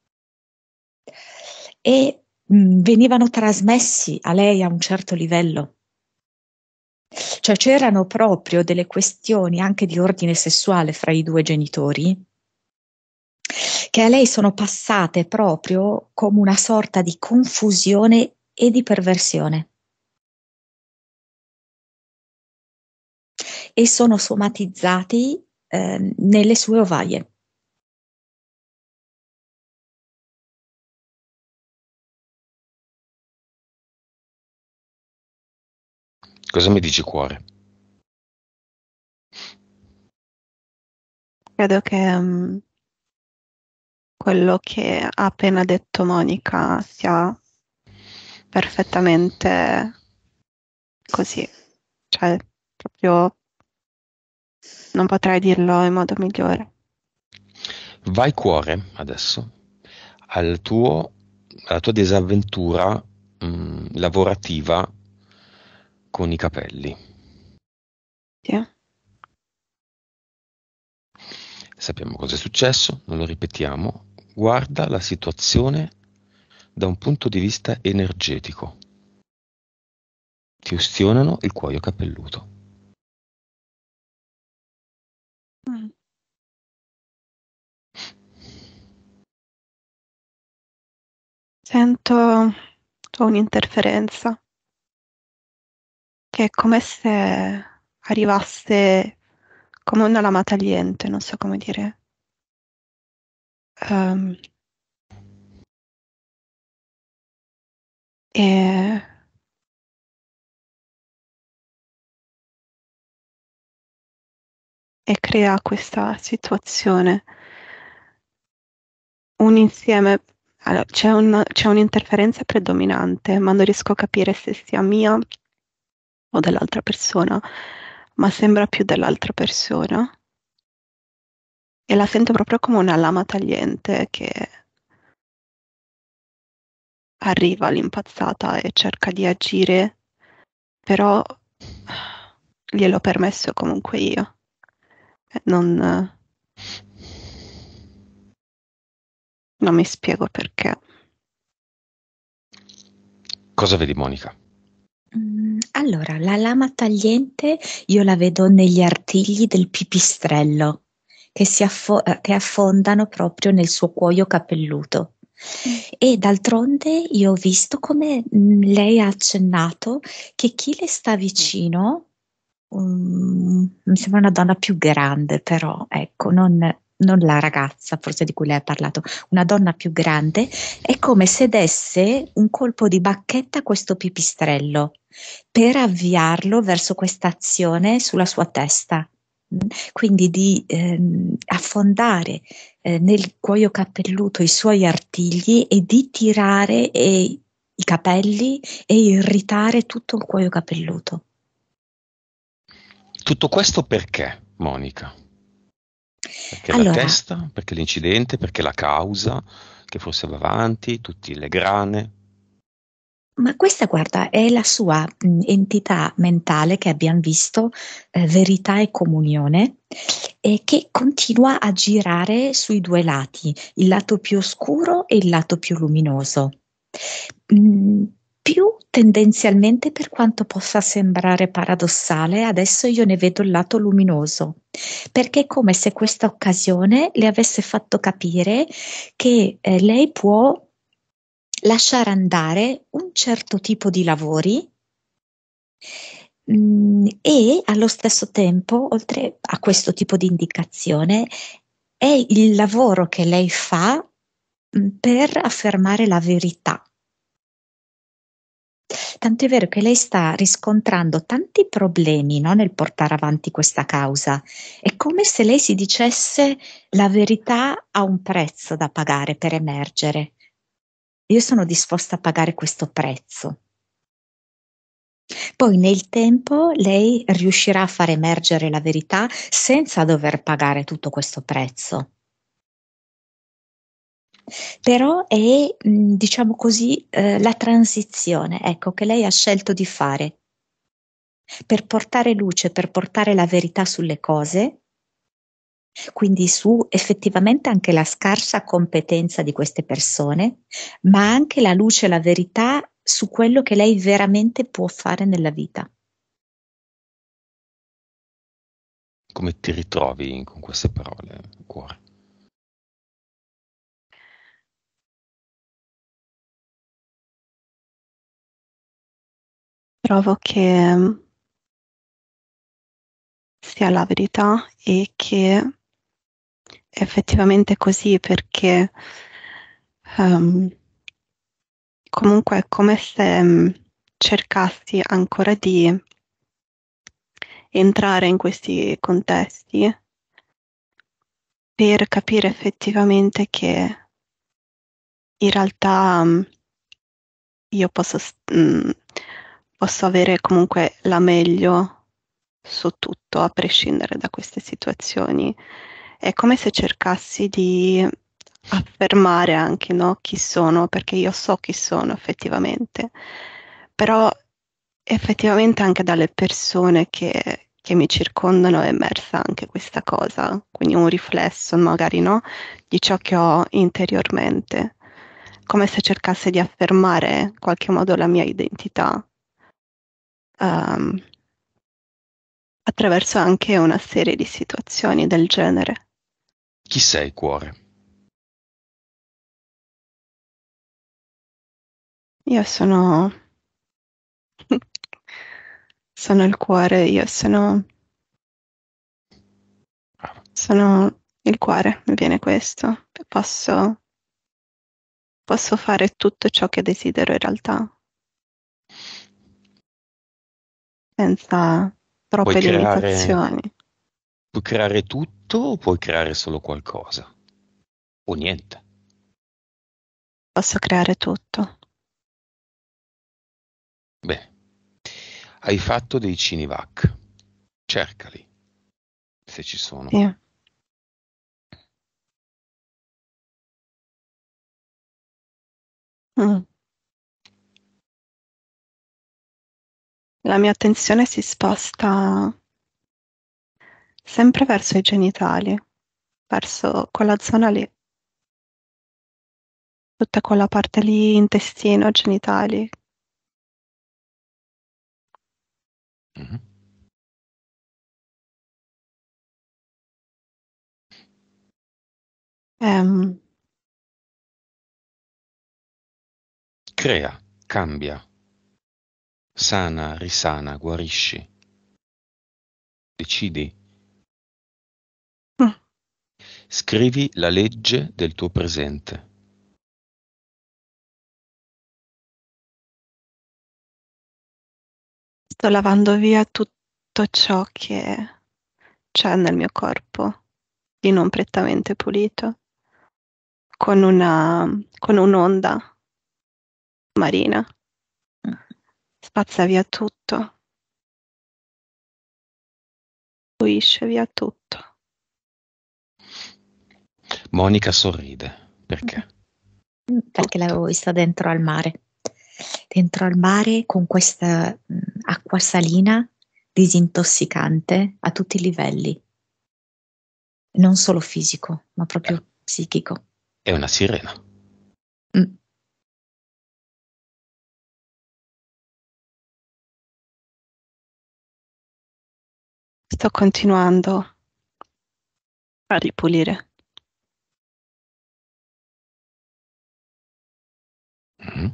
E mh, venivano trasmessi a lei a un certo livello. Cioè c'erano proprio delle questioni anche di ordine sessuale fra i due genitori che a lei sono passate proprio come una sorta di confusione e di perversione e sono somatizzati eh, nelle sue ovaie. Cosa mi dici, cuore? Credo che mm, quello che ha appena detto Monica sia perfettamente così. Cioè, proprio non potrei dirlo in modo migliore. Vai cuore adesso al tuo, alla tua disavventura mh, lavorativa con i capelli. Sì. Sappiamo cosa è successo, non lo ripetiamo. Guarda la situazione da un punto di vista energetico. Ti ustionano il cuoio capelluto. Mm. Sento un'interferenza che è come se arrivasse come una lama tagliente, non so come dire. Ehm, e e crea questa situazione. Un insieme, allora, c'è un- c'è un'interferenza predominante, ma non riesco a capire se sia mia o dell'altra persona, ma sembra più dell'altra persona. E la sento proprio come una lama tagliente che arriva all'impazzata e cerca di agire, però gliel'ho permesso comunque io. Eh, Non, non mi spiego perché. Cosa vedi, Monica? Mm, Allora, la lama tagliente io la vedo negli artigli del pipistrello che, si affo- eh, che affondano proprio nel suo cuoio capelluto. Mm. E d'altronde io ho visto come mm, lei ha accennato che chi le sta vicino, mm, mi sembra una donna più grande, però ecco, non, non la ragazza forse di cui lei ha parlato, una donna più grande, è come se desse un colpo di bacchetta a questo pipistrello per avviarlo verso questa azione sulla sua testa. Mm, Quindi di ehm, affondare eh, nel cuoio capelluto i suoi artigli e di tirare eh, i capelli e irritare tutto il cuoio capelluto. Tutto questo perché, Monica? Perché la Allora, testa, perché l'incidente, perché la causa, che forse va avanti, tutte le grane. ma questa, guarda, è la sua mh, entità mentale che abbiamo visto, eh, verità e comunione, e che continua a girare sui due lati, il lato più oscuro e il lato più luminoso. Mm, più tendenzialmente, per quanto possa sembrare paradossale, adesso io ne vedo il lato luminoso, perché è come se questa occasione le avesse fatto capire che eh, lei può lasciare andare un certo tipo di lavori, mm, e allo stesso tempo, oltre a questo tipo di indicazione, è il lavoro che lei fa mm, per affermare la verità. Tanto è vero che lei sta riscontrando tanti problemi, no, nel portare avanti questa causa. È come se lei si dicesse: la verità ha un prezzo da pagare per emergere. Io sono disposta a pagare questo prezzo. Poi nel tempo lei riuscirà a far emergere la verità senza dover pagare tutto questo prezzo. Però è, mh, diciamo così, eh, la transizione, ecco, che lei ha scelto di fare per portare luce, per portare la verità sulle cose, quindi su effettivamente anche la scarsa competenza di queste persone, ma anche la luce e la verità su quello che lei veramente può fare nella vita. Come ti ritrovi con queste parole, cuore? Trovo che mm, sia la verità e che è effettivamente così perché ehm, comunque è come se mm, cercassi ancora di entrare in questi contesti per capire effettivamente che in realtà mm, io posso, s- mm, posso avere comunque la meglio su tutto, a prescindere da queste situazioni. È come se cercassi di affermare anche, no, chi sono, perché io so chi sono effettivamente, però effettivamente anche dalle persone che, che mi circondano è emersa anche questa cosa, quindi un riflesso magari, no, di ciò che ho interiormente, come se cercasse di affermare in qualche modo la mia identità, ehm, attraverso anche una serie di situazioni del genere. Chi sei, cuore? Io sono, sono il cuore, io sono, Brava. sono il cuore, mi viene questo. Posso, posso fare tutto ciò che desidero in realtà, senza Puoi troppe creare, limitazioni. puoi creare tutto o puoi creare solo qualcosa? O niente. Posso creare tutto. Bene. Hai fatto dei Cinivac. Cercali, se ci sono. Sì. Mm. La mia attenzione si sposta sempre verso i genitali, verso quella zona lì, tutta quella parte lì, intestino, genitali. Mhm. Ehm, Crea, cambia, sana, risana, guarisci. Decidi. mm. Scrivi la legge del tuo presente. Sto lavando via tutto ciò che c'è nel mio corpo di non prettamente pulito, con una, con un'onda marina. Spazza via tutto, pulisce via tutto. Monica sorride. Perché? Perché l'avevo vista dentro al mare. Dentro al mare con questa mh, acqua salina disintossicante a tutti i livelli, non solo fisico, ma proprio Eh, psichico. è una sirena. Mm. Sto continuando a ripulire. Mhm.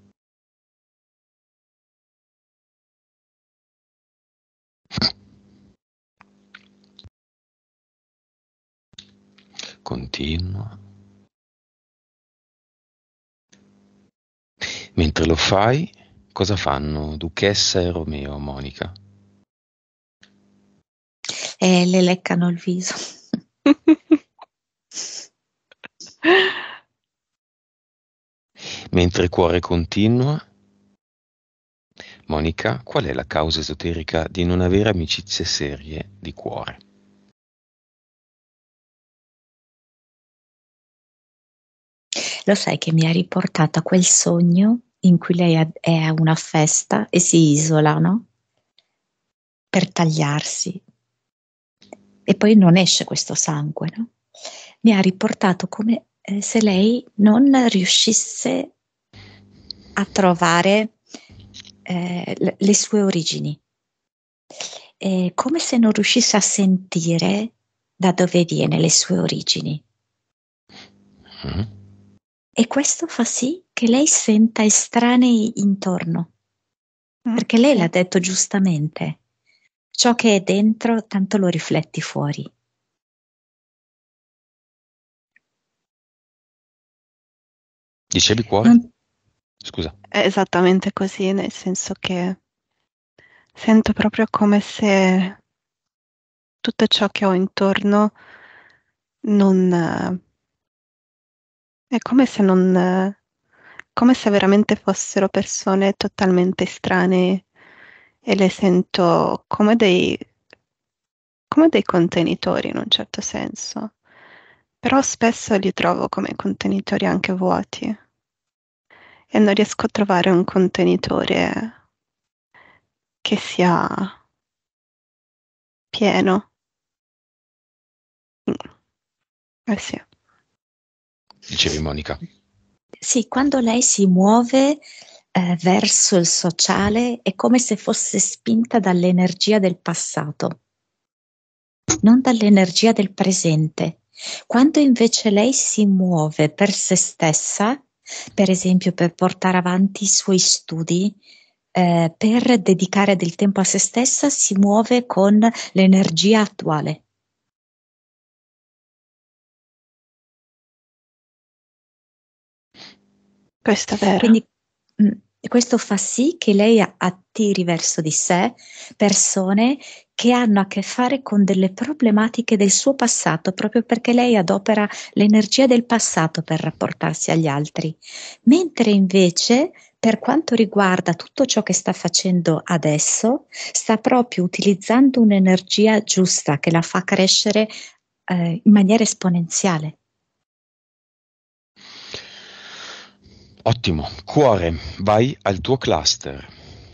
Continua. Mentre lo fai, cosa fanno Duchessa e Romeo, Monica? E le leccano il viso. Mentre Cuore continua, Monica, qual è la causa esoterica di non avere amicizie serie di cuore? Lo sai che mi ha riportato a quel sogno in cui lei è è a una festa e si isola, no? Per tagliarsi. E poi non esce questo sangue, no? Mi ha riportato come eh, se lei non riuscisse a trovare eh, le, le sue origini, è come se non riuscisse a sentire da dove viene le sue origini. Mhm. E questo fa sì che lei senta estranei intorno, perché lei Sì. l'ha detto giustamente, ciò che è dentro tanto lo rifletti fuori. Dicevi cuore? Non, Scusa. È esattamente così, nel senso che sento proprio come se tutto ciò che ho intorno non... eh, è come se non... eh, come se veramente fossero persone totalmente estranee e le sento come dei come dei contenitori in un certo senso, però spesso li trovo come contenitori anche vuoti e non riesco a trovare un contenitore che sia pieno. Mm. Eh sì. Dicevi, Monica. Sì, quando lei si muove eh, verso il sociale è come se fosse spinta dall'energia del passato, non dall'energia del presente. Quando invece lei si muove per se stessa, per esempio per portare avanti i suoi studi, eh, per dedicare del tempo a se stessa, si muove con l'energia attuale. Questo è vero. Quindi mh, questo fa sì che lei attiri verso di sé persone che hanno a che fare con delle problematiche del suo passato, proprio perché lei adopera l'energia del passato per rapportarsi agli altri, mentre invece per quanto riguarda tutto ciò che sta facendo adesso, sta proprio utilizzando un'energia giusta che la fa crescere eh, in maniera esponenziale. Ottimo. Cuore, vai al tuo cluster.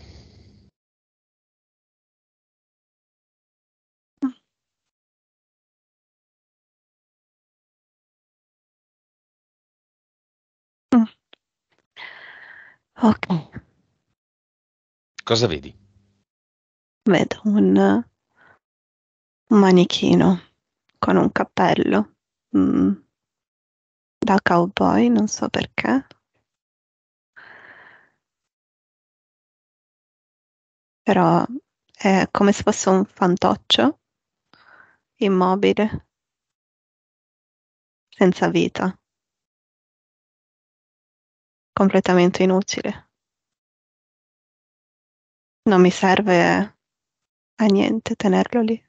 Mm. Ok, Cosa vedi? vedo un, un manichino con un cappello mm, da cowboy, non so perché, però è come se fosse un fantoccio immobile, senza vita, completamente inutile. Non mi serve a niente tenerlo lì.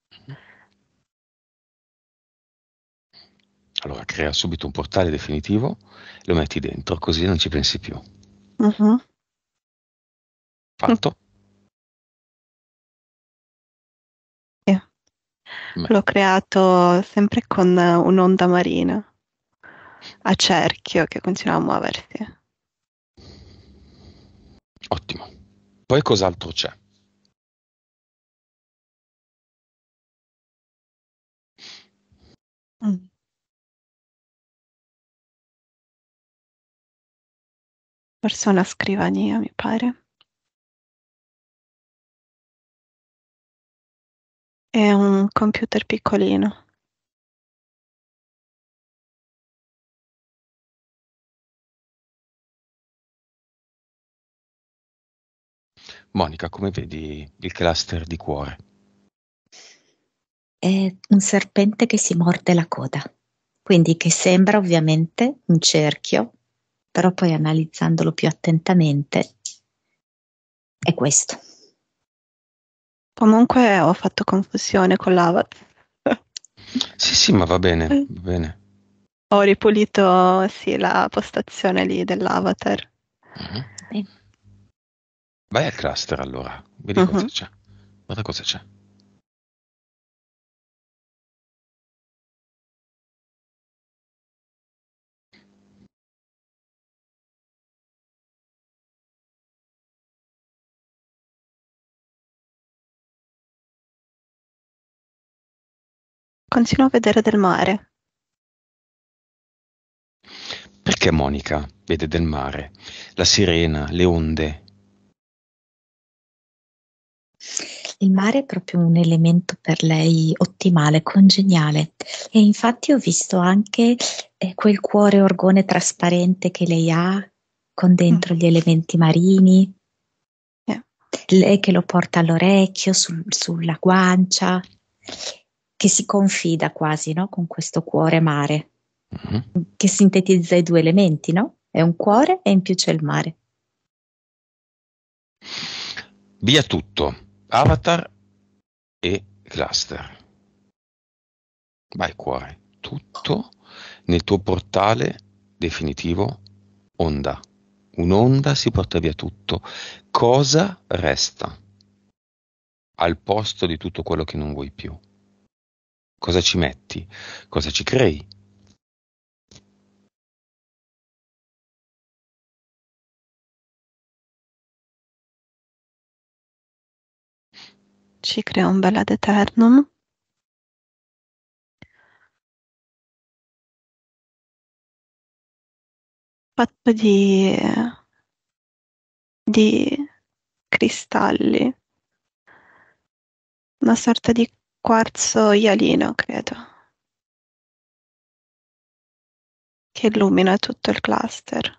Allora crea subito un portale definitivo, lo metti dentro, così non ci pensi più. Mhm. Fatto? Sì. Beh, L'ho creato sempre con un'onda marina a cerchio che continua a muoversi. ottimo. Poi cos'altro c'è? Mm. Forse una scrivania, mi pare. E un computer piccolino. Monica, come vedi il cluster di cuore? È un serpente che si morde la coda, quindi che sembra ovviamente un cerchio, però poi analizzandolo più attentamente è questo. Comunque ho fatto confusione con l'avatar. Sì, sì, ma va bene, va bene. Ho ripulito, sì, la postazione lì dell'avatar. Mhm. Bene. Vai al cluster allora, vedi cosa Mhm. c'è. Guarda cosa c'è. Continuo a vedere del mare. Perché Monica vede del mare, la sirena, le onde? Il mare è proprio un elemento per lei ottimale, congeniale, e infatti ho visto anche eh, quel cuore orgone trasparente che lei ha con Mm. dentro gli elementi marini, Yeah. lei che lo porta all'orecchio, sul- sulla guancia, che si confida quasi, no? Con questo cuore mare, Mhm. che sintetizza i due elementi, no? È un cuore e in più c'è il mare. Via tutto, avatar e cluster. Vai cuore, tutto nel tuo portale definitivo onda. Un'onda si porta via tutto. Cosa resta al posto di tutto quello che non vuoi più? Cosa ci metti? Cosa ci crei? Ci crea un bel ad eternum. Fatto di, di cristalli, una sorta di quarzo ialino, credo, che illumina tutto il cluster.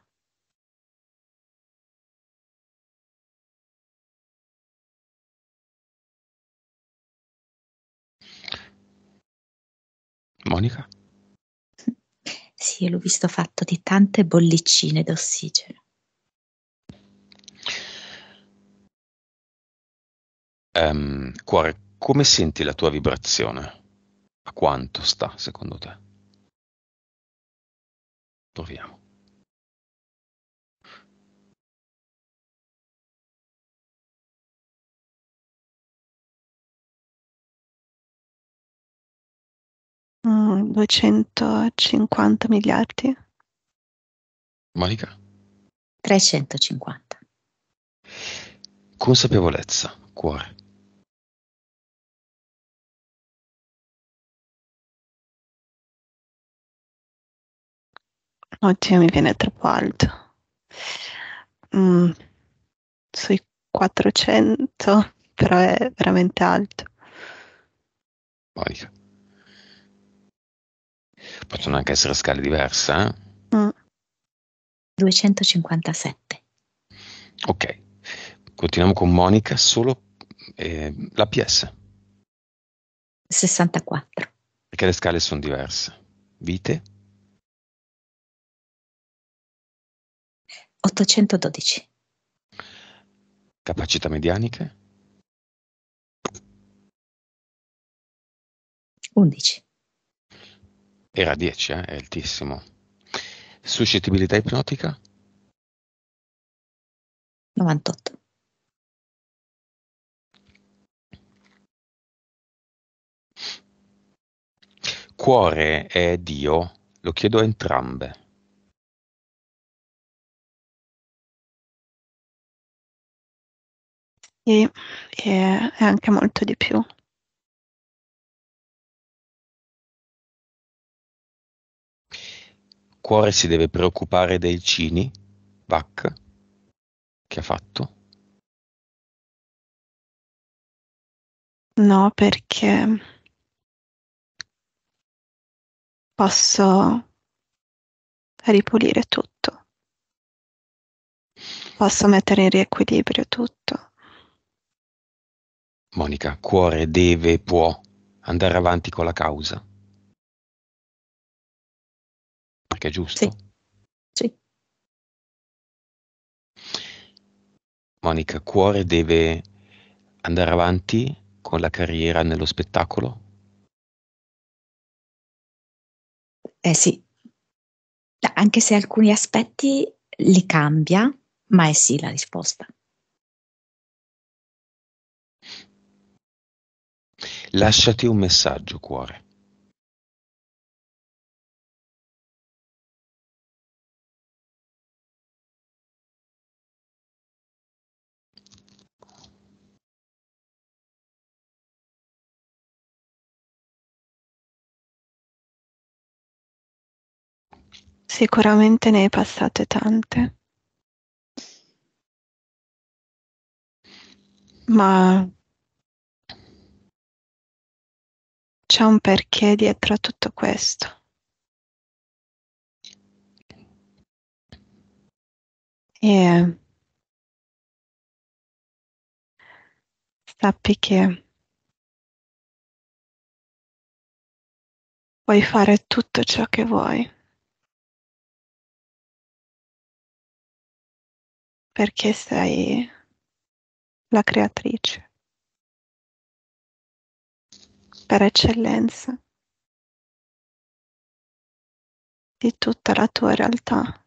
Monica? Sì, l'ho visto fatto di tante bollicine d'ossigeno. Ehm, cuore, come senti la tua vibrazione? A quanto sta, secondo te? Proviamo. Mm, duecentocinquanta miliardi. Monica? trecentocinquanta. Consapevolezza, cuore. Oddio, mi viene troppo alto. Mm, sui quattrocento, però è veramente alto. Monica. Possono anche essere scale diverse, eh? Mm, duecentocinquantasette. Ok. Continuiamo con Monica, solo eh, la P S, sessantaquattro. perché le scale sono diverse. Vite, ottocentododici. capacità medianiche, undici. era dieci, eh? È altissimo. Suscettibilità ipnotica, novantotto. cuore è Dio, lo chiedo a entrambe. e, e è anche molto di più. Cuore si deve preoccupare dei cini, V A C, che ha fatto. No, perché posso ripulire tutto. Posso mettere in riequilibrio tutto. Monica, cuore deve, può andare avanti con la causa, perché è Sì, giusto. sì. Monica, cuore deve andare avanti con la carriera nello spettacolo. Eh sì, anche se alcuni aspetti li cambia, ma è sì la risposta. Lasciati un messaggio, cuore. Sicuramente ne hai passate tante, ma c'è un perché dietro a tutto questo. E sappi che puoi fare tutto ciò che vuoi, perché sei la creatrice per eccellenza di tutta la tua realtà.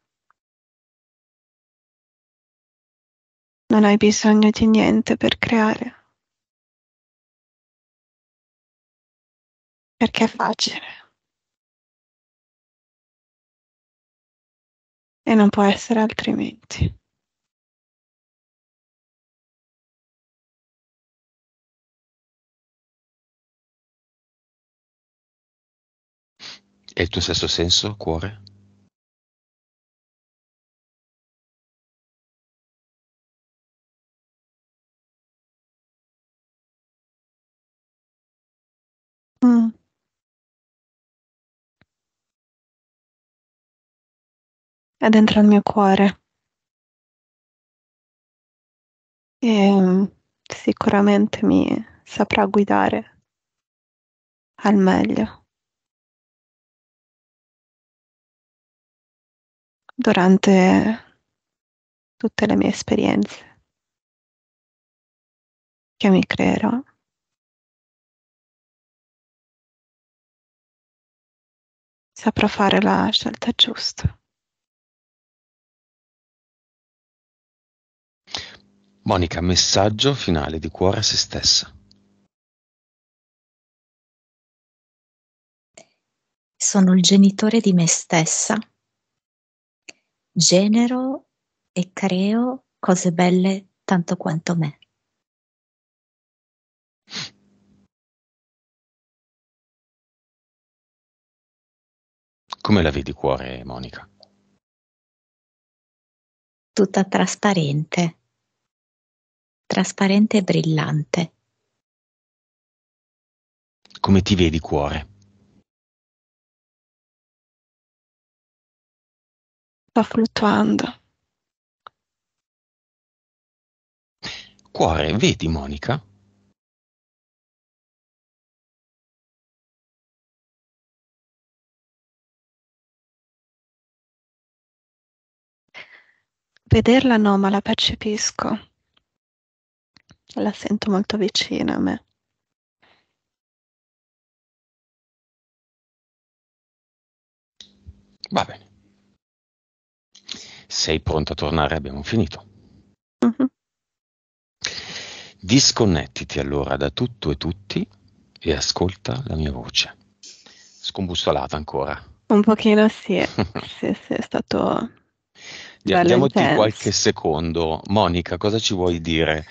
Non hai bisogno di niente per creare. perché è facile e non può essere altrimenti. E il tuo sesto senso, cuore? Mm. È dentro il mio cuore e mm, sicuramente mi saprà guidare al meglio durante tutte le mie esperienze che mi creerò. Saprò fare la scelta giusta. Monica, messaggio finale di cuore a se stessa. Sono il genitore di me stessa, genero e creo cose belle tanto quanto me. Come la vedi, cuore, Monica? Tutta trasparente, trasparente e brillante. Come ti vedi, cuore? Sta fluttuando. Cuore, vedi Monica? Vederla no, ma la percepisco. La sento molto vicina a me. Va bene. Sei pronta a tornare? Abbiamo finito. Mhm. Disconnettiti allora da tutto e tutti e ascolta la mia voce. Scombussolata ancora. Un pochino sì, sì, sì, è stato Dia- bello diamoti qualche intenso. secondo. Monica, cosa ci vuoi dire?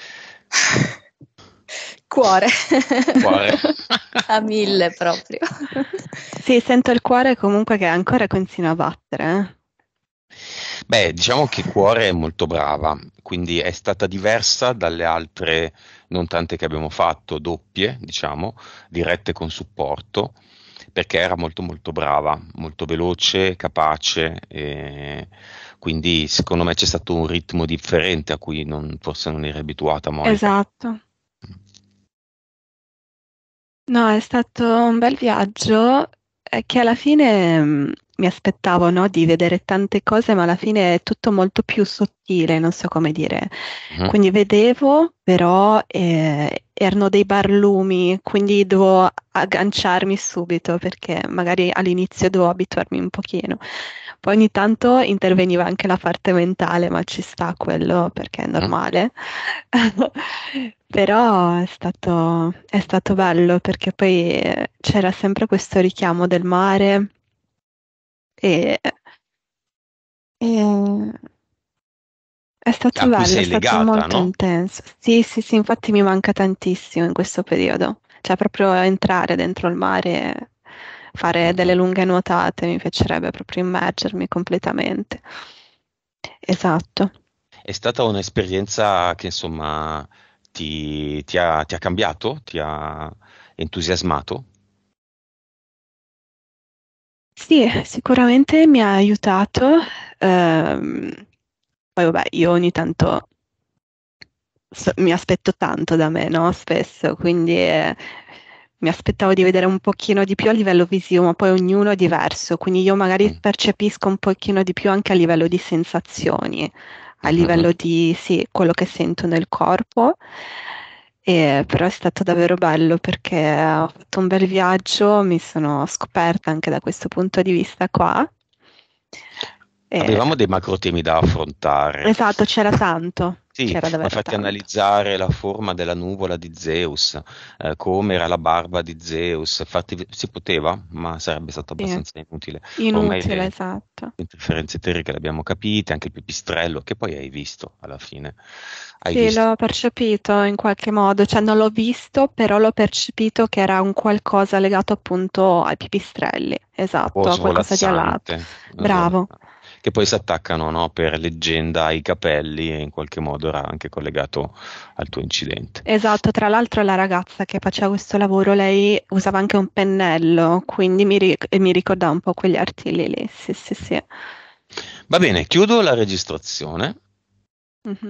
Cuore. Cuore. A mille proprio. Sì, sento il cuore comunque che ancora continua a battere. eh. Beh, diciamo che Cuore è molto brava, quindi è stata diversa dalle altre non tante che abbiamo fatto, doppie, diciamo, dirette con supporto, perché era molto molto brava, molto veloce, capace, e quindi secondo me c'è stato un ritmo differente a cui non- forse non eri abituata, Monica. Esatto. No, è stato un bel viaggio eh, che alla fine mh, mi aspettavo, no, di vedere tante cose, ma alla fine è tutto molto più sottile, non so come dire. Mhm. Quindi vedevo, però eh, erano dei barlumi, quindi dovevo agganciarmi subito perché magari all'inizio dovevo abituarmi un pochino. Poi ogni tanto interveniva anche la parte mentale, ma ci sta quello perché è Mhm. normale. Però è stato, è stato bello perché poi eh, c'era sempre questo richiamo del mare e, e è stato A cui bello, è sei stato legata, molto no? intenso. Sì, sì, sì, infatti mi manca tantissimo in questo periodo. Cioè proprio entrare dentro il mare, fare delle Mhm. lunghe nuotate, mi piacerebbe proprio immergermi completamente. Esatto. È stata un'esperienza che insomma ti, ti ha, ti ha cambiato, ti ha entusiasmato? Sì, sicuramente mi ha aiutato. ehm, Poi vabbè, io ogni tanto so- mi aspetto tanto da me, no? Spesso, quindi eh, mi aspettavo di vedere un pochino di più a livello visivo, ma poi ognuno è diverso, quindi io magari Mm. percepisco un pochino di più anche a livello di sensazioni, a Mhm. livello di, sì, quello che sento nel corpo. E, però è stato davvero bello perché ho fatto un bel viaggio, mi sono scoperta anche da questo punto di vista qua. E- Avevamo dei macro temi da affrontare. esatto, c'era tanto. Sì, c'era ma davvero fatti tanto. analizzare la forma della nuvola di Zeus, eh, come era la barba di Zeus, fatti- si poteva, ma sarebbe stato Sì, abbastanza inutile. Ormai inutile, le esatto. interferenze terriche le abbiamo capite, anche il pipistrello, che poi hai visto alla fine. Hai Sì, visto l'ho percepito in qualche modo, cioè non l'ho visto, però l'ho percepito che era un qualcosa legato appunto ai pipistrelli, o esatto, a qualcosa di alato. svolazzante, o Bravo, svolazzante, che poi si attaccano, no, per leggenda ai capelli e in qualche modo era anche collegato al tuo incidente. esatto. Tra l'altro la ragazza che faceva questo lavoro, lei usava anche un pennello, quindi mi, ri- mi ricordava un po' quegli artigli lì, sì, sì, sì. Va bene, chiudo la registrazione.